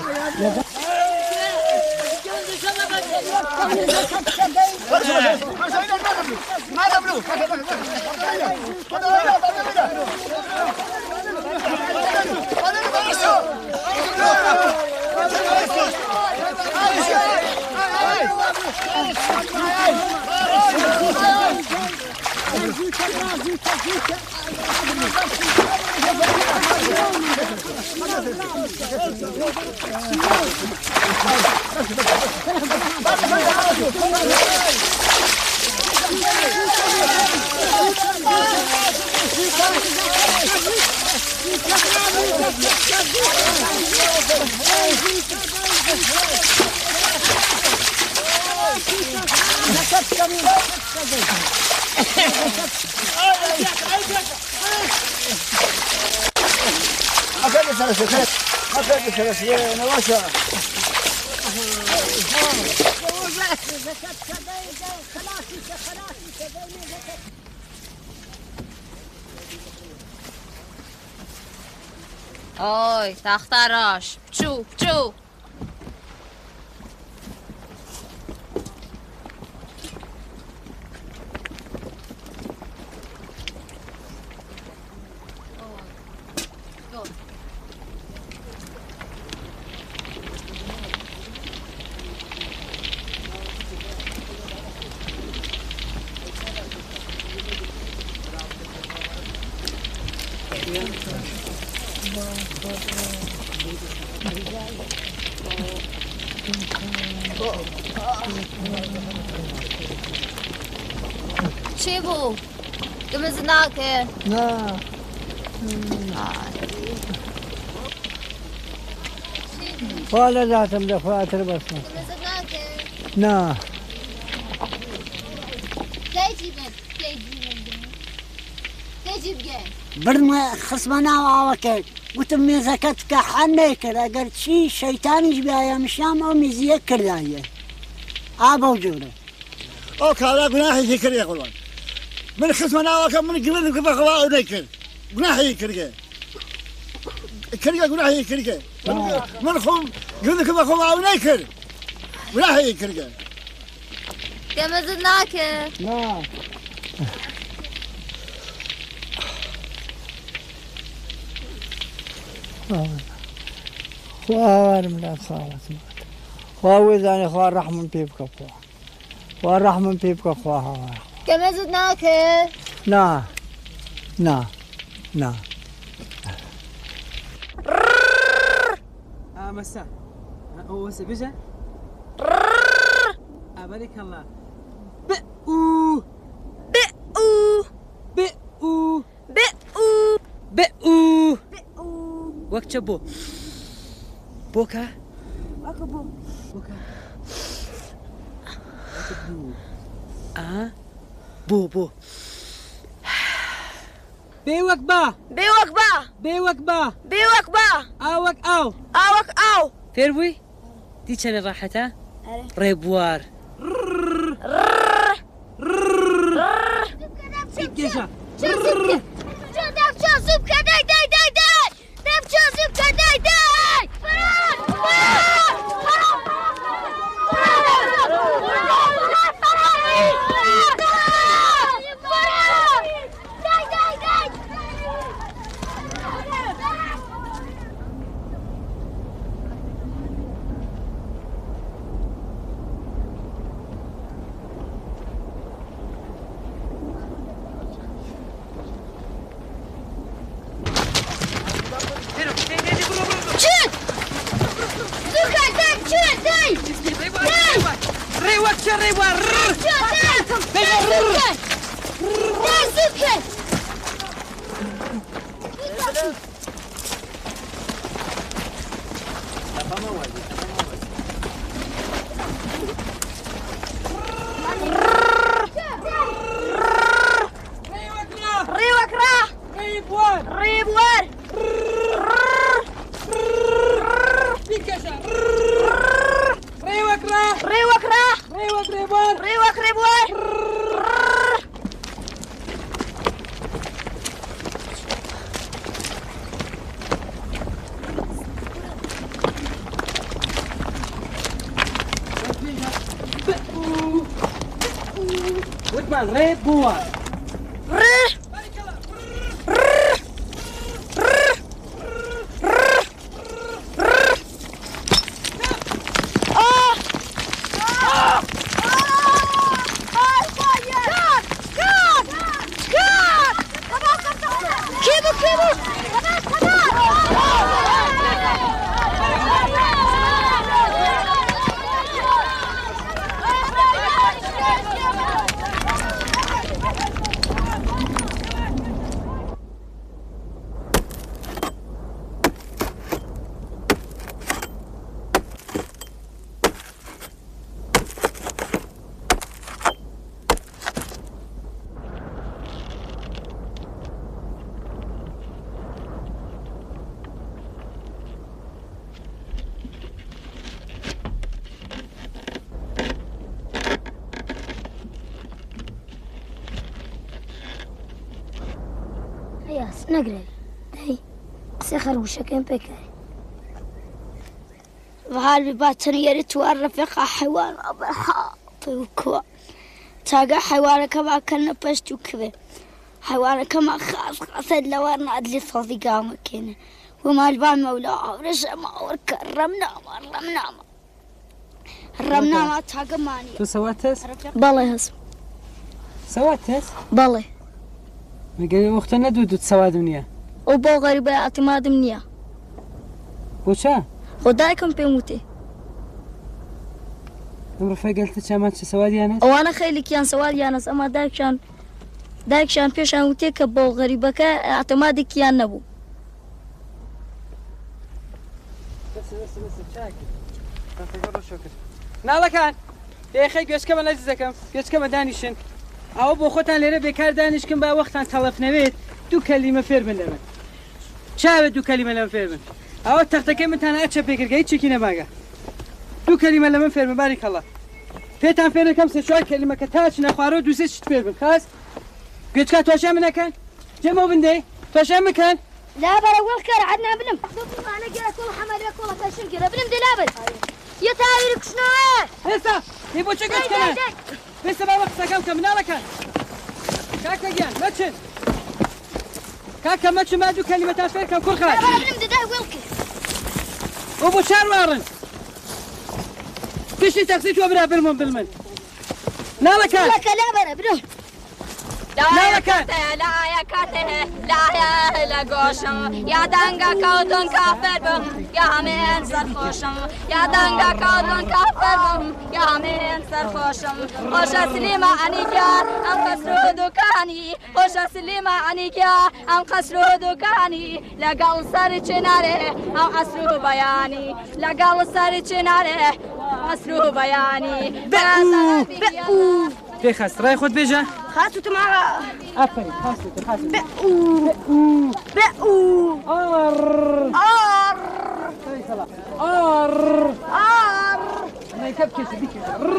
S9: أكيد سلسلة أكيد سلسلة نواشة
S7: أوي تختاراش بتشو بتشو شيبو قمزناك
S1: لا ولا ذاتهم ده فاتر بس
S6: قمزناك
S1: نا
S6: تيجيبن تيجيبن تيجيبن
S5: برما خصمنا وعوكي قلت من زكتك حنيكر اگر شي شيطانيش بيا مشام او مزيك كردايه ابو جوره
S9: أو كلا جناحي ذكر يا قلوان من خصمنا وكم من قبل كيف خلاص ذكر جناحي كرجة كرجة جناحي كرجة من خم قبل كيف خلاص ذكر جناحي كرجة
S6: قمزناك
S1: لا خوار من الصالة خوار ذاني خوار رحمن بيبك خوار خوار رحمن بيبك خوار
S6: قمزناك
S1: نا نا نا
S3: آه مساء هو سبيجة أبارك الله بئو
S7: بئو
S3: بئو
S7: بئو
S3: بئو
S7: بئو
S3: وقت بو بوكا
S7: أكبو
S3: بوكا وقت بو آه بو بو بيوك با
S8: بيوك با
S3: بيوك با
S8: بيوك با
S3: اوك او
S8: اوك او
S3: فيروي دي كان راحتها ريبوار سكيشة
S6: شوف شوف شوف كداي داي داي داي داي شوف شوف كداي داي
S3: ريوك شو ريوك
S8: ريوك را
S3: ريبوار
S8: ريبوار
S3: ريوك را
S8: ريوك را
S3: ريوك ريبوار
S8: ريوك ريبوار
S3: وثمان ريبوار
S6: ياس نقرأ داي سخر وشكين بكاي وهالبي باتن يريد الرفيق حيوان أبرحا فيوكوا تاقا حيوان كما كنا بشتو كذا حيوان كما خاص خاص لوارنا أدلي صوتي قامة كينا وما البان مولا ورشا ما ورك رمنا ما رمنا ما رمنا ما تاقا ماني
S3: تو سواتس؟
S6: بالله هسو
S3: سواتس؟
S6: بالله
S3: مقالي وقتنا دودو تسواد منيا
S6: وبو غريبة اعتماد منيا
S3: وشا؟
S6: خدايكم بيموتي
S3: امرو فاي قلت شامان شو سواد يانس؟
S6: وانا خيلي كيان سواد يانس اما دايك شان دايك شان بيشان وتيك بو غريبة كا اعتمادي كيان نبو
S3: بس بس بس شاكر كان شكر نالا كان يا اخي جوش كمان عزيزكم جوش كمان دانيشن او بو خوتان ليره بكار دانشكن با وقتان تلف نويت دو كلمه فير من لمن شاو دو كلمه لمن فير من او تختكي من تانا اتش بيكر جاي تشيكينا ماغا دو كلمه لمن فير من بارك الله فيتان فير كم شوي كلمه كتاش نخوارو دوسش فير من خلاص جوش كا توشا من كان جمو بندي توشا من كان
S6: لا برا والكر عدنا بلم انا جرت والله حمالك والله فاشل كذا بلم دلابل يا تايرك شنو
S3: هسه يبو تشقد كمان بس ما وقت سكام كم نالا كان كاكا جان ماتشن كاكا ماتشن ما دو كلمة تافير كم كل خلاص
S6: لا برا بلم داي والكر
S3: ابو شار وارن كشي تاكسي شو برا بالمن بالمن نالا كان
S6: لا لا برا بلم
S3: لا يا كاته
S7: لا يا كاته لا يا لا قوشم يا دانغا كودون كافر بم يا من سرخوشم يا دانغا كودون كافر بم يا من سرخوشم خوش سليمة أنيكا أم قصر دكاني خوش سليمة أنيكا أم قصر دكاني لقال سر چناره أم قصر بياني لقال سر چناره قصر بياني
S3: بأو بأو بخست رای خود بجا
S8: خاصو تمارا
S3: آفرین خاصو تو خاصو
S8: بأو بأو
S3: آر
S8: آر
S3: آر
S8: آر
S3: ما يكب كيس بيك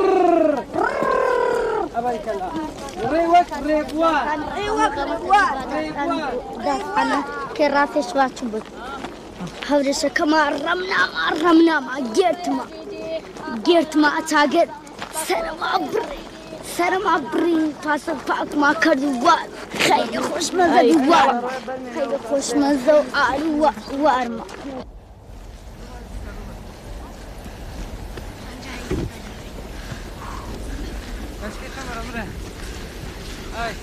S3: أبارك الله ريوك ريبوان
S8: ريوك ريبوان
S6: أنا كرافي سواتشو بك هوريسا كما رمنا ما رمنا ما جيرت ما جيرت ما أتاجر سلام عبري سلام عبري فاسق فاق ما كردوان خير خوش مزا دوار خير خوش مزا وآل وارما
S3: Ay.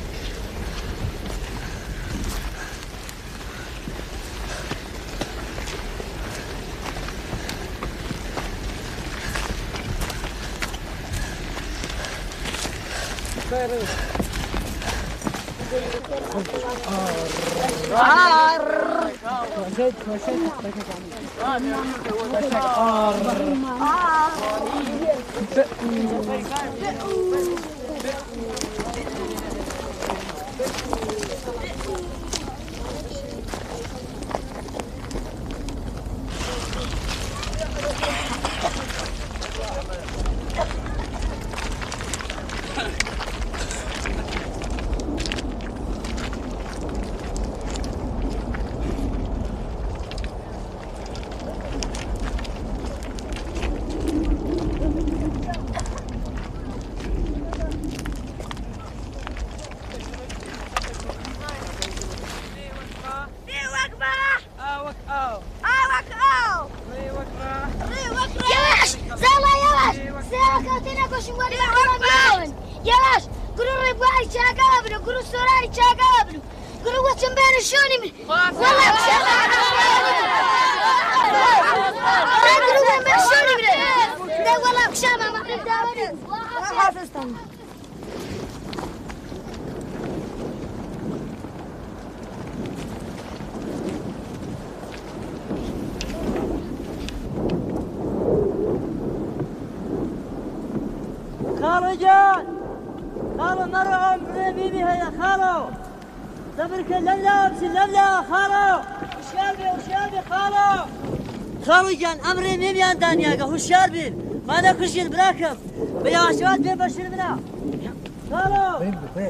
S2: خالو جان خالو مرة عمري بيبي هيا خالو صبرك لملا بس لملا خالو هشيار بي هشيار بي خالو خالو جان امري ميمي عندان ياقا هشيار بي ما انا كشيل براكب بياشوات بي بشير بنا خالو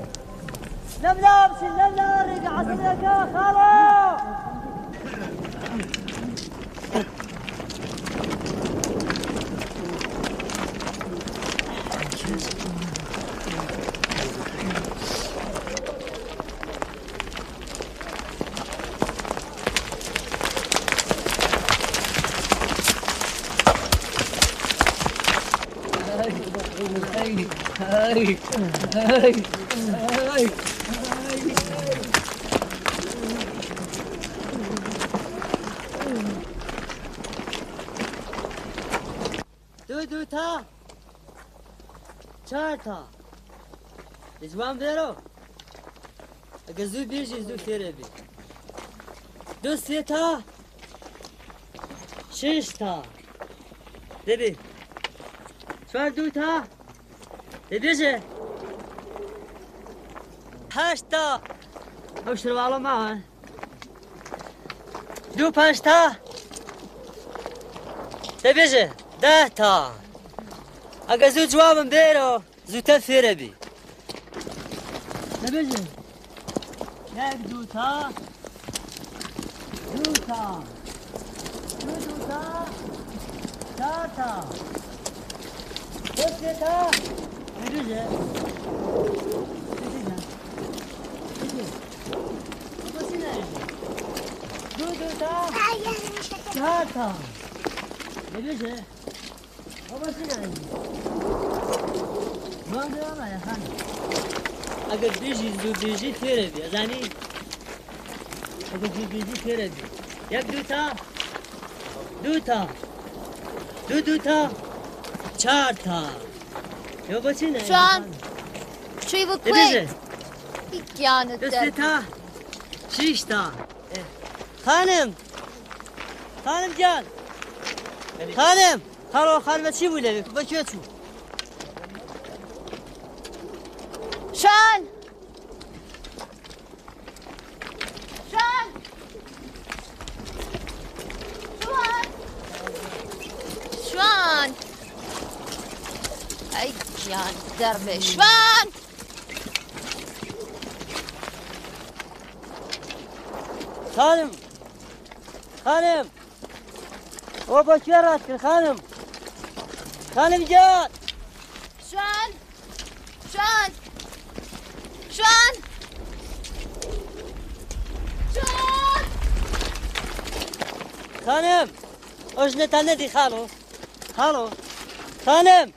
S2: لملا بس لملا ريقا عصرك خالو هاي هاي هاي دو دو تا چهار تا جوان برو اگه زو بیشی زو خیره بی دو سه تا شش تا ببین چهار دو تا ببیشه هشت تا اشتر والو ما دو پنج تا ببیشه ده تا اگه زود جوابم بیرو زودتر فیره بی ببیشه یک دو تا دو تا دو دو تا چهار تا دو سه تا ببیشه دو دو تا چهار تا ببیشه بابا سینه من دارم یا خانم اگر بیشی زود بیشی خیره بی ازانی اگر زود بیشی خیره بی یک دو تا دو تا دو دو تا چهار تا یا با چینه
S6: John, Trevor
S2: ببیشه
S6: quick. Yani
S2: دو سه تا شیش تا خانم خانم جان خانم خانم خانم چی بوده با چه تو
S6: شان شان شوان شوان ای جان درب شوان
S2: خانم خانم او با چه رات کن خانم خانم جان
S6: شوان شوان شوان شوان
S2: خانم اجنه تنه دی خالو خالو خانم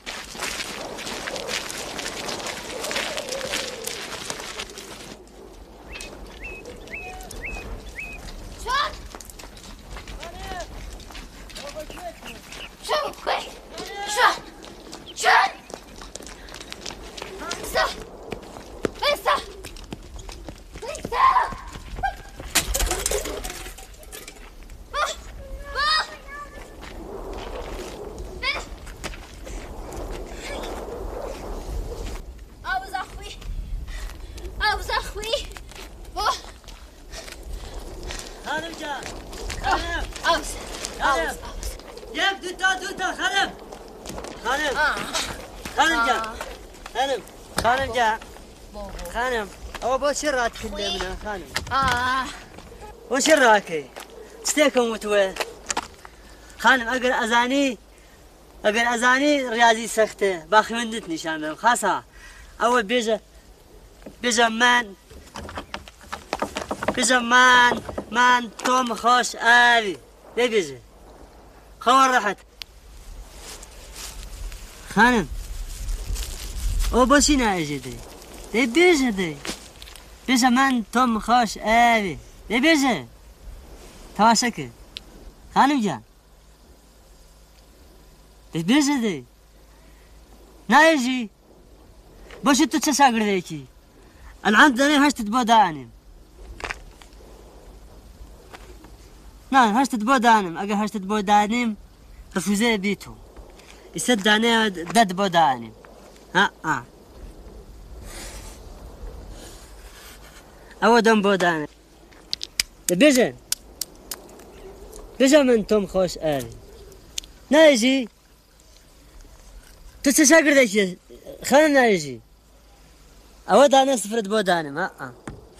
S2: خانم جان خانم
S6: عاوز
S2: خانم یک دو تا دو تا خانم خانم خانم جان خانم خانم جان خانم او با چه رات کنده منه خانم
S6: آه
S2: و چه راکی ستیکم متوه خانم اگر ازانی اگر ازانی ریاضی سخته با خوندت نشان بدم خاصا اول بیجه بیجه من بیجه من من توم خوش آبی ده بیجه خور راحت خانم او باشی نایجه ده ده بیجه ده بیجه من توم خوش آبی ده بیجه تماشا که خانم جان ده بیجه ده نایجی باشی تو چه شاگرده کی الان دنیا هشت تبادانیم نه هشت تبادانیم اگر هشت تبادانیم رفوزه بیتو يسد دانه دد بودانیم ها ها او دم بودانه بیجن بیجن من توم خوش آلی نایجی تو چه شاگرده کی خانم نایجی او دانه سفرد بودانیم ها ها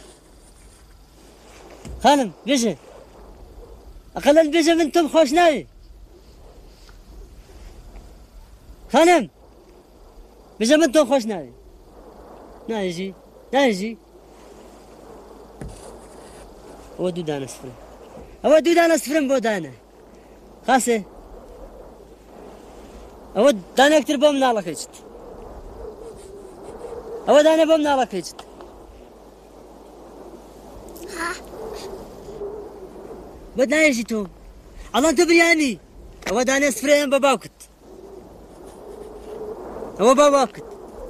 S2: خانم بیجن اقلا بیجن من توم خوش نایی خانم بیجن من توم خوش نایی نایجی نایجی او دو دانه سفرم او دو دانه سفرم بودانه خاصه او دانه اكتر بوم نالك هيجت او دانه بوم نالك هيجت بدنا يجي توم الله انت برياني او دانه سفرم باباكت او باباكت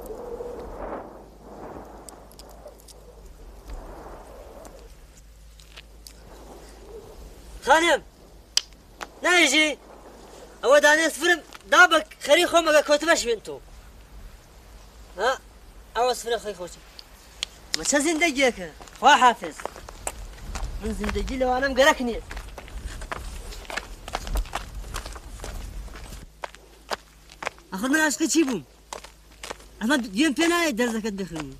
S2: خانم نيجي او دانه سفرم دابك خري خومك كوتبش بنتو ها او سفر خري خوش ما شا زندگيك خوا حافظ من زندگي لو انا مقركني اخذ من عشقي تشيبهم احمد يوم بيناي درزك الدخلني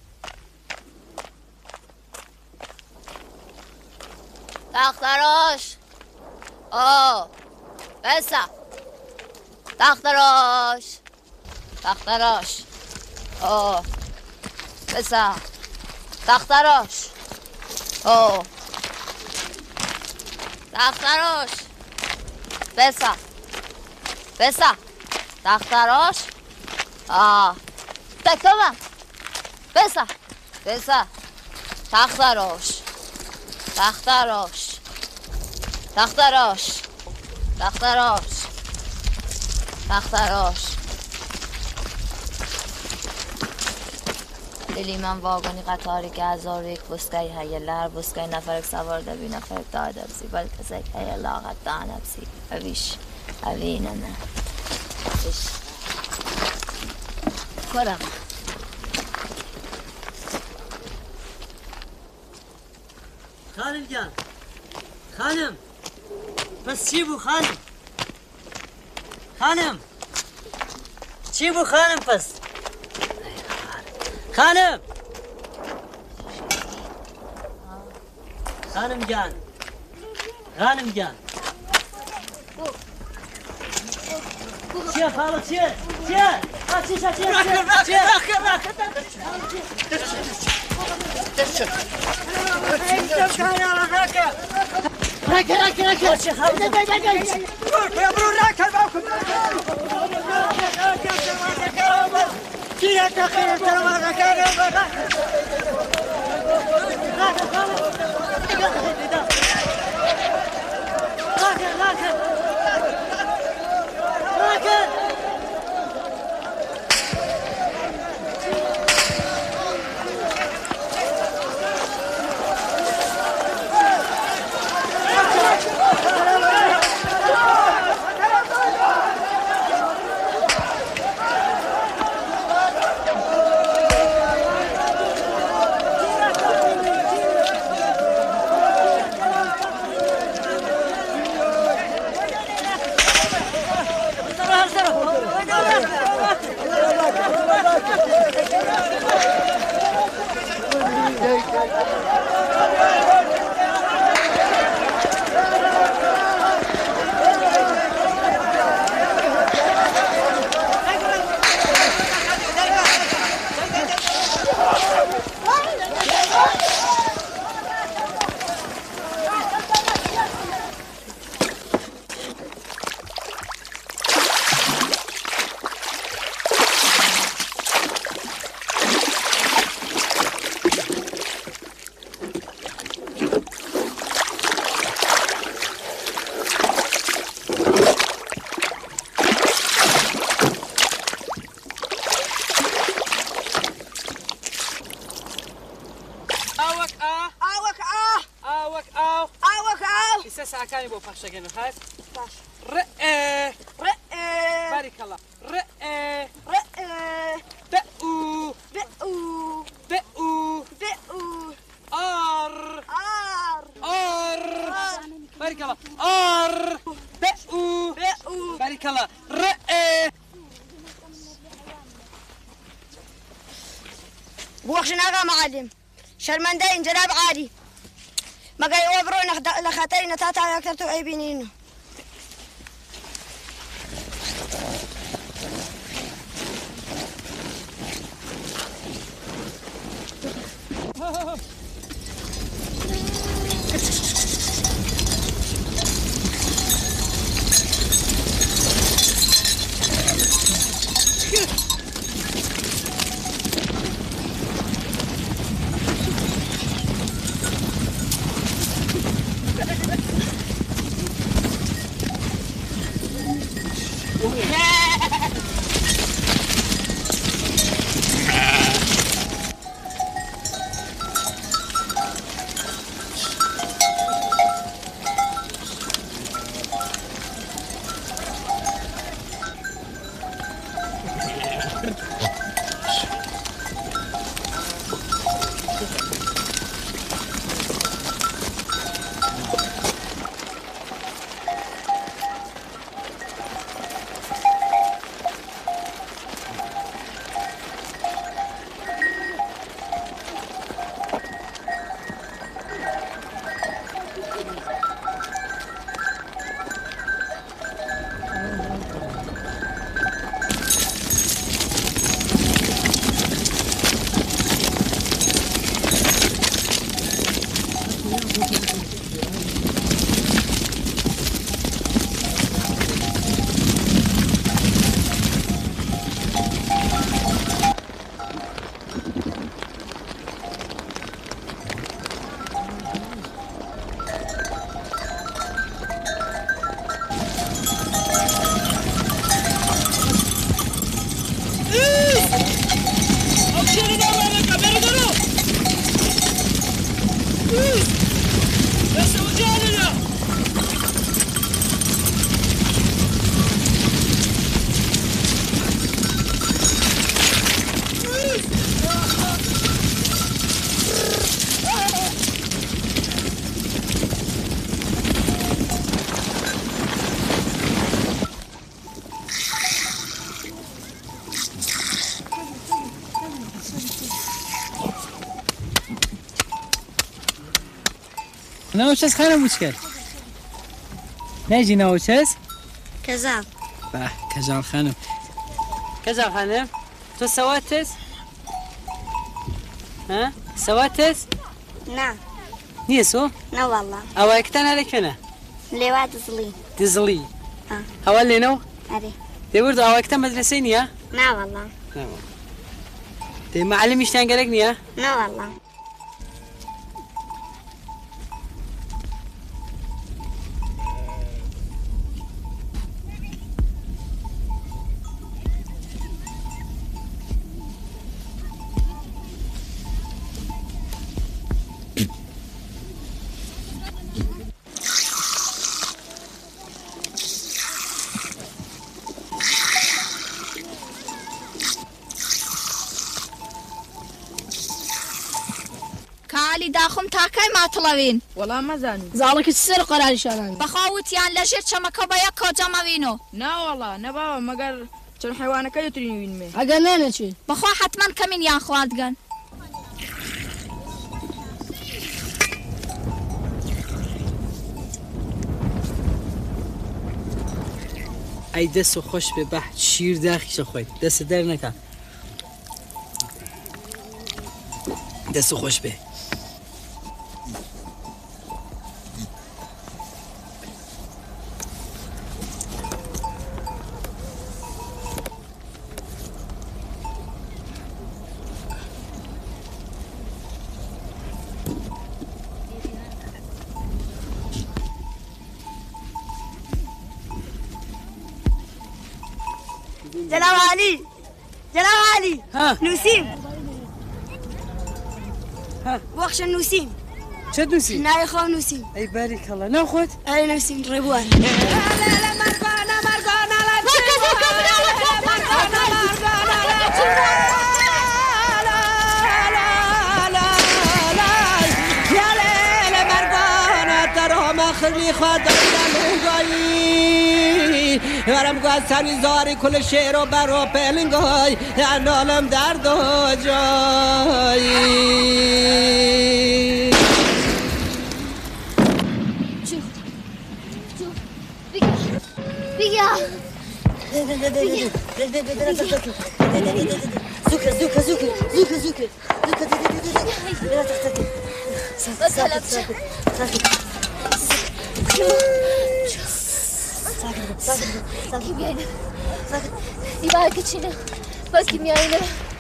S6: دختراش آه بسا دختراش دختراش آه بسا دختراش آه دختراش بسا بسا دختراش آه تکمم بسا بسا دختراش دختراش دختراش دختراش دختراش دلی من واگانی قطاری که هزار یک بسکای هیله هر بسکای نفرک سوار دبی نفرک دار دبسی بل کسک هیله آقت دان ابسی اویش اوینه نه اویش کرم
S2: خانم جان خانم بس چی بو خانم خانم چی بو خانم پس خانم خانم جان خانم جان چیه خاله چیه چیه چیه چیه چیه راكب راكب راكب شيخ يا برو راكب راكب كيف تخيل ترى ما راكب راكب راكب راكب
S3: ساكاني بو فخشة خايف رئة
S8: رئة
S3: بارك الله رئة
S8: رئة
S3: دقو
S8: دقو
S3: دقو
S8: دقو
S3: آر
S8: آر
S3: آر بارك الله آر دقو
S8: دقو
S3: بارك الله رئة
S8: بوخشنا آقا معلم شرمنده جناب عالي ما قال يوبرون لخاطرنا تاتا يكترتوا عيبينينه
S3: ناوچەس خانە موچکەر ناژی ناوچەس
S6: كذاب
S3: باه كجال خانم كجال خانم تو سواتس ها سواتس
S6: نعم
S3: نيسو
S6: لا والله
S3: أواك تنا لك هنا
S6: لواد زلي
S3: تزلي
S6: اه
S3: هوالي نو
S6: أري
S3: تبرد أواك تنا مدرسين يا
S6: لا والله
S3: لا تي معلم يشتغل لك نيا
S6: لا والله
S7: کالی داخم تاکای ماتڵەوین
S10: وەڵام مەزانی
S7: زاڵێکی سەر قەراری شاران بەخواوتیان لەژێر چەمەکە بە یەک کۆجەمەوینۆ
S10: ناوەڵا نەباوە مەگەر چەند حیوانەکە دەترین وینمێ
S7: ئەگەر نێنەچێت بەخوا حتمەن کەمین یان خواردگەن
S3: ئەی دەست و خۆش بێ بە شیر داخیشە خۆی دەستە دەر نەکە دەست و خۆش بێ
S8: جلال علي جلال علي
S3: ها
S8: نسيم
S3: ها
S8: وخش النسيم
S3: چه نووسی؟
S8: نای خۆ نووسیم
S3: ئەی باریکەڵە ناخۆت؟
S8: ئەی نووسیم ڕێبووان
S11: خلی خدای ورم گاز سری زاری کل شعر و برو پلنگای نالم در دو جایی
S6: بیا
S8: زوكا زوكا زوكا زوكا زوكا لا تختفي ساكت ساكت ساكت
S6: Kimyayla. İbar geçine. Bak kimyayla.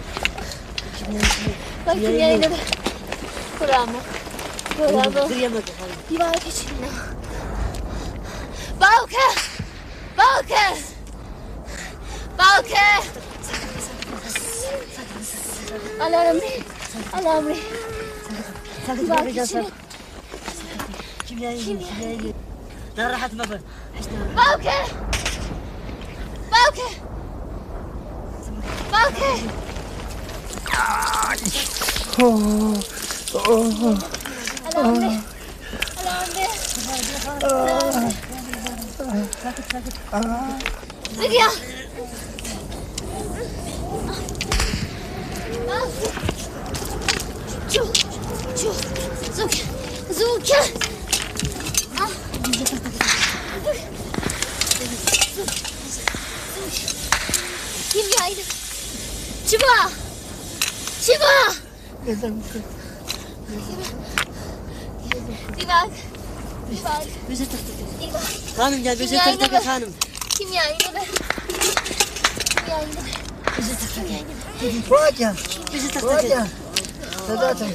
S6: Bak kimyayla. Kurama. Kurama. İbar geçine. Balka. Balka. Balka. Alarmı. Alarmı. İbar geçine.
S8: Kimyayla. لا راحت مبر
S6: باوكه باوكه باوكه الامي الامي بقيا شو شو زوكا زوكا Kimyayla. Çıba. Çıba. Bir bak. Bir bak.
S8: Bize taktık.
S6: Bir bak.
S8: Hanım gel bize taktık hanım.
S6: Kimyayla be. Kimyayla.
S8: Bize taktık.
S1: فواجه
S8: Bize taktık.
S1: فواجه ثلاثة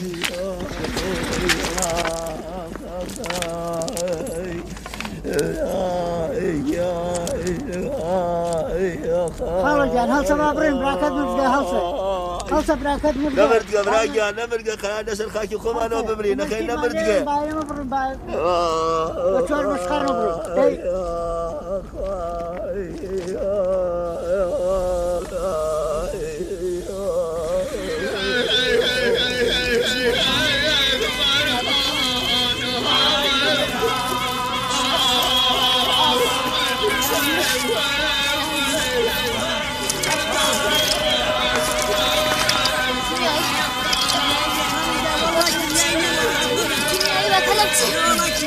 S1: خالد جان هل سما برين براكات مرجع هلسة هلسة براكات مرجع
S9: نمرد براجع نمرد خلنا نسر خاكي خم أنا بمري نخيل نمرد
S1: باي ما برين باي بتشور مسخر نبرين
S6: Kimyayla. Kimyayla.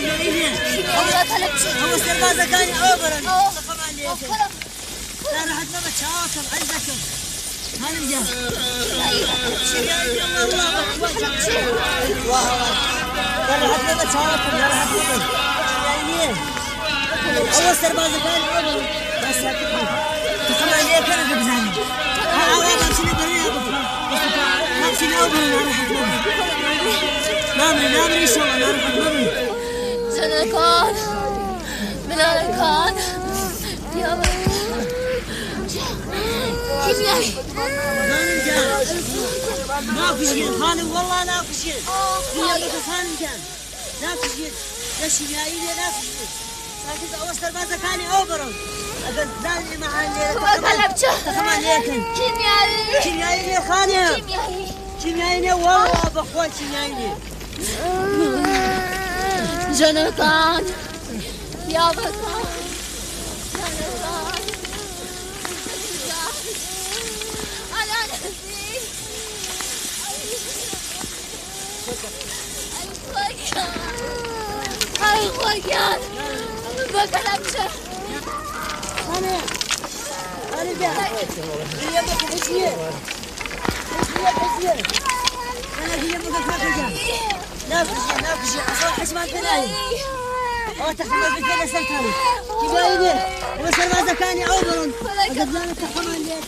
S12: هو سربازة كان عبرا طبعا ليك لا راح تبغى تشاطر عزكم هنرجع شقايق والله والله لا راح تبغى تشاطر لا راح تبغى يعني هو سربازة كان عبرا بس طبعا ليك انا بزعل ها والله امشي بريء امشي عبرا لا راح تبغى نامري نامري شو لا راح تبغى
S6: زنكان بلالكان يا بابا كيف يعني؟
S12: ما في شيء خانم والله لا في شيء يا بابا خانم كان لا في شيء لا شيء لا في شيء لكن أول سربازة كان أوبرون أقول ذاني مع اللي تخمن ليكن
S6: كيميائي
S12: كيميائي لي خانم
S6: كيميائي
S12: كيميائي والله بأخوان كيميائي
S6: جنكان يا بكان جنكان على نفسي أي خوكان بكان أمشي
S12: أنا أنا جاي هي بكان إيشية إيشية إيشية أنا هي بكان فاكر لا في شيء لا في شيء أصلا حسمان ثاني أو تخمن في كذا سنتين كيف جايني وصل ما زكاني عبرون قد لا تخمن ليك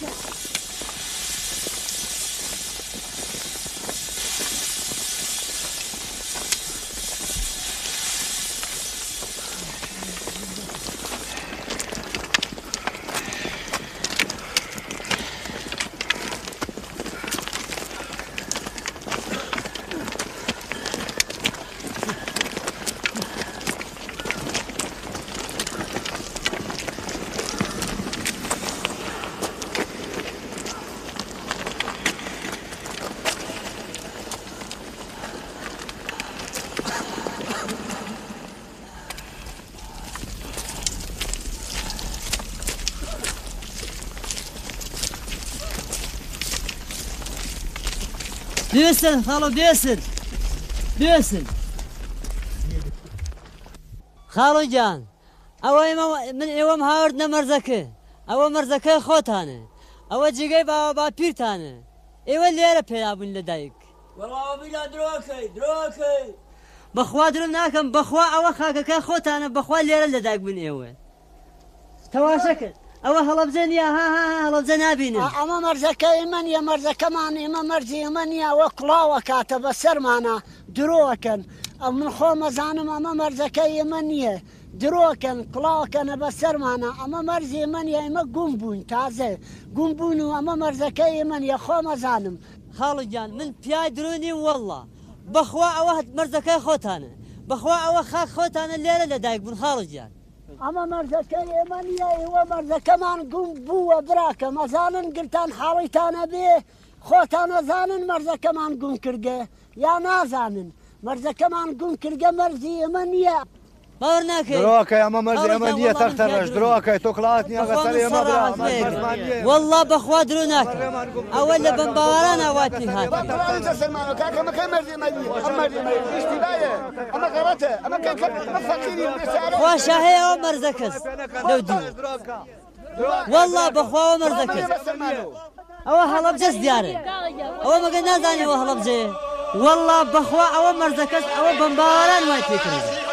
S12: بيسل خالو بيسل بيسل خالو جان او من ايوم هاوردنا مرزكه او مرزكه خوتانه او جيجي با با بيرتانه ايوه ليره بيابون لدايك
S13: والله بلا دروكي دروكي
S12: بخوا درم ناكم بخوا او خاكك خوتانه بخوا ليره لدايك من ايوه تواشكل أو هلا بزنيا ها ها هلا بزنابينا
S5: أما مرزكة من يا مرزكة ماني ما مرزي من يا وكلا وكاتب السرمانة دروكن من خو مزانم أما مرزكة من يا دروكن كلاكن بالسرمانة أما مرزي من يا ما قنبون تازه قنبون أما مرزكة من يا خو مزانم
S12: خالو جان من بياي دروني والله بخوا أو مرزكة خوتانه بخوا أو خاك خوتانه الليلة لدايق من خالو جان
S5: أما مرزكة يمنية هو مرزكة من قم بوا براكة مزانن قلتان حاريتان به خوتان زانن مرزكة من قم كرقة يا نازانن مرزكة من قم كرقة مرزي يمنية
S12: بارناكي
S1: دروكي أما مرزي يمنية تخترج دروكي توكلاتني أغسلي مبرا
S12: والله بخوا دروناك أول بنباران أواتي هاتي
S9: بطلان سلمان كاكا ما كان مرزي يمنية أما مرزي يمنية اشتباية أما غرته أما كان كان مفكرين
S12: خوا شاهي أو مرزكس دودو والله بخوا مرزكس أو هلا بجس دياري أو ما قلنا زاني وهلا بجي والله بخوا أو مرزكس أو بنباران ما تفكرين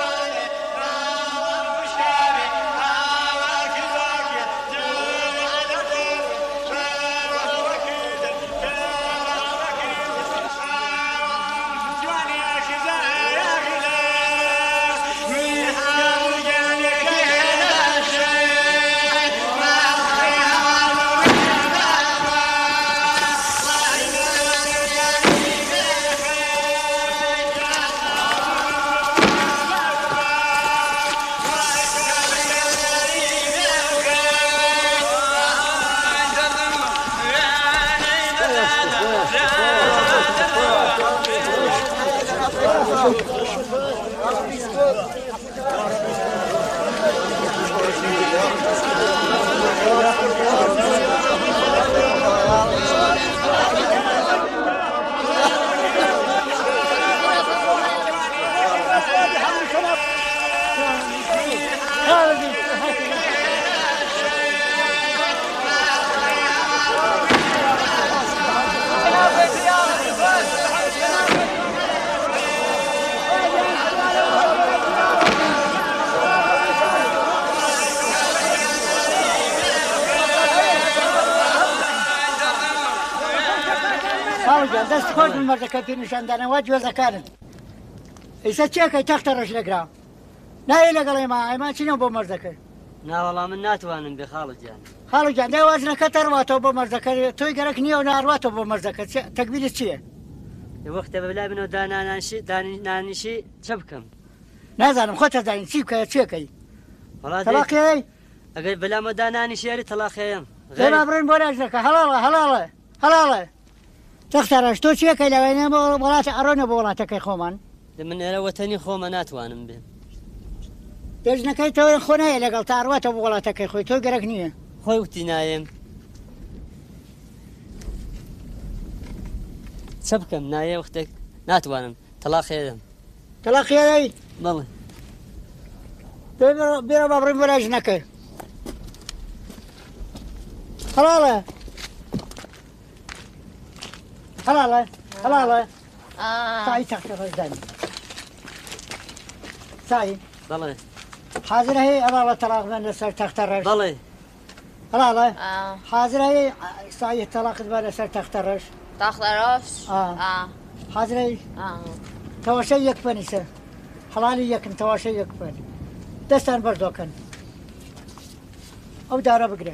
S5: خاڵ جان دەست خۆش من مەردەکە پێ نیشاندانەوە گوێزەکانت ئیسا چێکەی تەختە ڕەش لەگرا نایە لەگەڵ ئێمە ئێمە چینە بۆ مەردەکە
S2: ناوەڵام من ناتوانم بێ خاڵە گیان
S5: خاڵ جان دەوازنەکە تەڕواتەوە بۆ مەردەکە تۆی گەرەک نییە و ناڕواتەوە بۆ مەردەکە تەکبیرت چییە؟
S2: وەختە بەبلا بنەوە دانانشی دانیشی چە بکەم
S5: نازانم خۆتە داین چی بکە چێکەی تەلاقیەی
S2: ئەگەر بەلامە دانانیشی یاری تەلاقەیەم
S5: غێرا بڕین بۆ لاژەکە هەڵاڵە هەڵاڵە هەڵاڵە تەختەڕەش تۆ چێکەی لەوێنە بۆ وڵاتە ئەڕۆنە بۆ وڵاتەکەی خۆمان
S2: من ئێرە وەتەنی خۆمە ناتوانم بێ
S5: دێژنەکەی تۆ خۆ نایە لەگەڵ تا ئەڕواتەوە بۆ وڵاتەکەی خۆی تۆ گەرەک نییە
S2: خۆی وتی نایم چە بکەم نایە وەختێک ناتوانم تەلاقێدەم
S5: تەلاقیەی
S2: بەڵێ
S5: بێرە با بڕین بۆ لاژنەکە هەڵاڵە هەڵاڵە هەڵاڵە سای تەختە ڕێژدانی سای
S2: بەڵێ
S5: حاضر هەیە هەڵاڵە تەلاق بن لەسەر تەختە ڕێژ
S2: بەڵێ
S5: هەڵاڵە حاضر هەیە سای تەلاقت بە لەسەر تەختە ڕێژ
S7: تەختە ڕۆژ
S5: حاضر هەیە تەواشەی یەک پەنیسە هەڵالی یەکن تەواشەی یەک پەن دەستان بەردۆکەن ئەو دارە بگرێن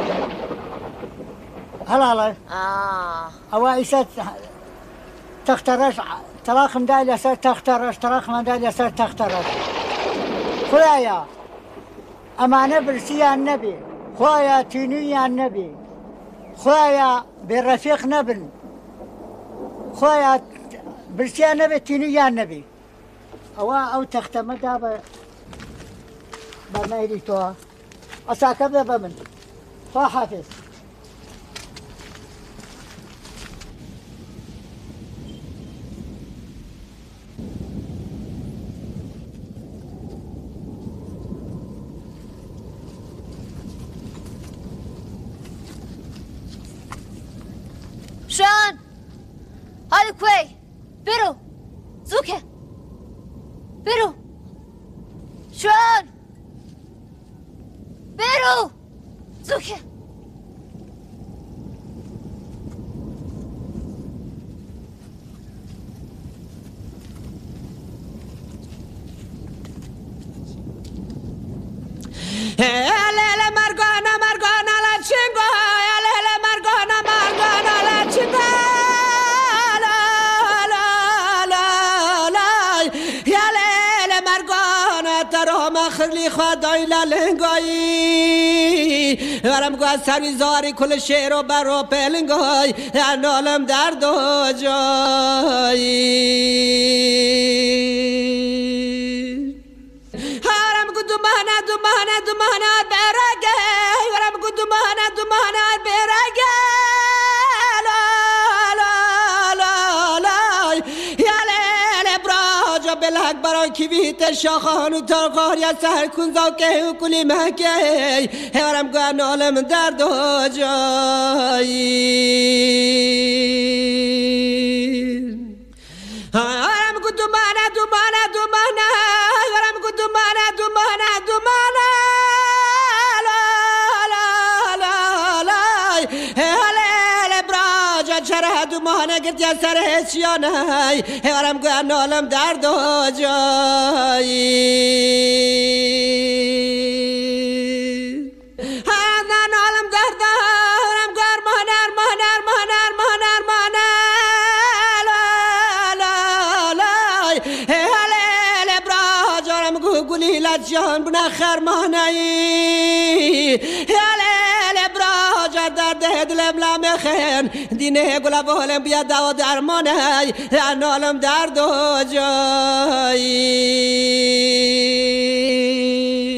S5: هەڵاڵە ئەوە ئیسە تەختە ڕەش تەلاقمدا لەسەر تەختە ڕەش تەلاقمەدا لەسەر تەختە ڕەش خۆیە ئەمانە برسییان نەبێ خۆیە تینویان نەبێ خۆیە بێڕەفیق نەبن خۆیە برسییان نەبێت تینویان نەبێ ئەوە ئەو تەختەمەدا بە بەرنایری تۆ ئەساکە بێ بە من خوا حافظ
S6: شان هذا كوي برو زوكا برو شان برو زوكا
S11: Lele margana margana la chingo lele margana margana la chingo la la la la ya lele margana taro makhli khadai la lengai ورم گو سری زاری کل شعر و برو پلنگای انالم در دو جایی هرم گو دومانه دومانه دومانه برگه ورم گو دومانه دومانه برگه لا لا لا لا یا لیل براجا بلک برای کیویت شاخانو ترقار یا سهر کن زاکه و کلی مکه ورم گو انالم در دو جایی هرم گو دومانه دومانه دومانه ورم گو دومانه دومانه دومانه لا لا لا لا هلیل براجا چرا دومانه گرد یا سر هچیانه ورم گو انالم در دو جایی انالم در دو ورم گو ارمان ارمان ارمان ارمان ارمان گولی لجان بنا خرمانایی هلیل براجا در ده دلم لمخن دینه گلا بولم بیا دوا درمانه انالم در دو جایی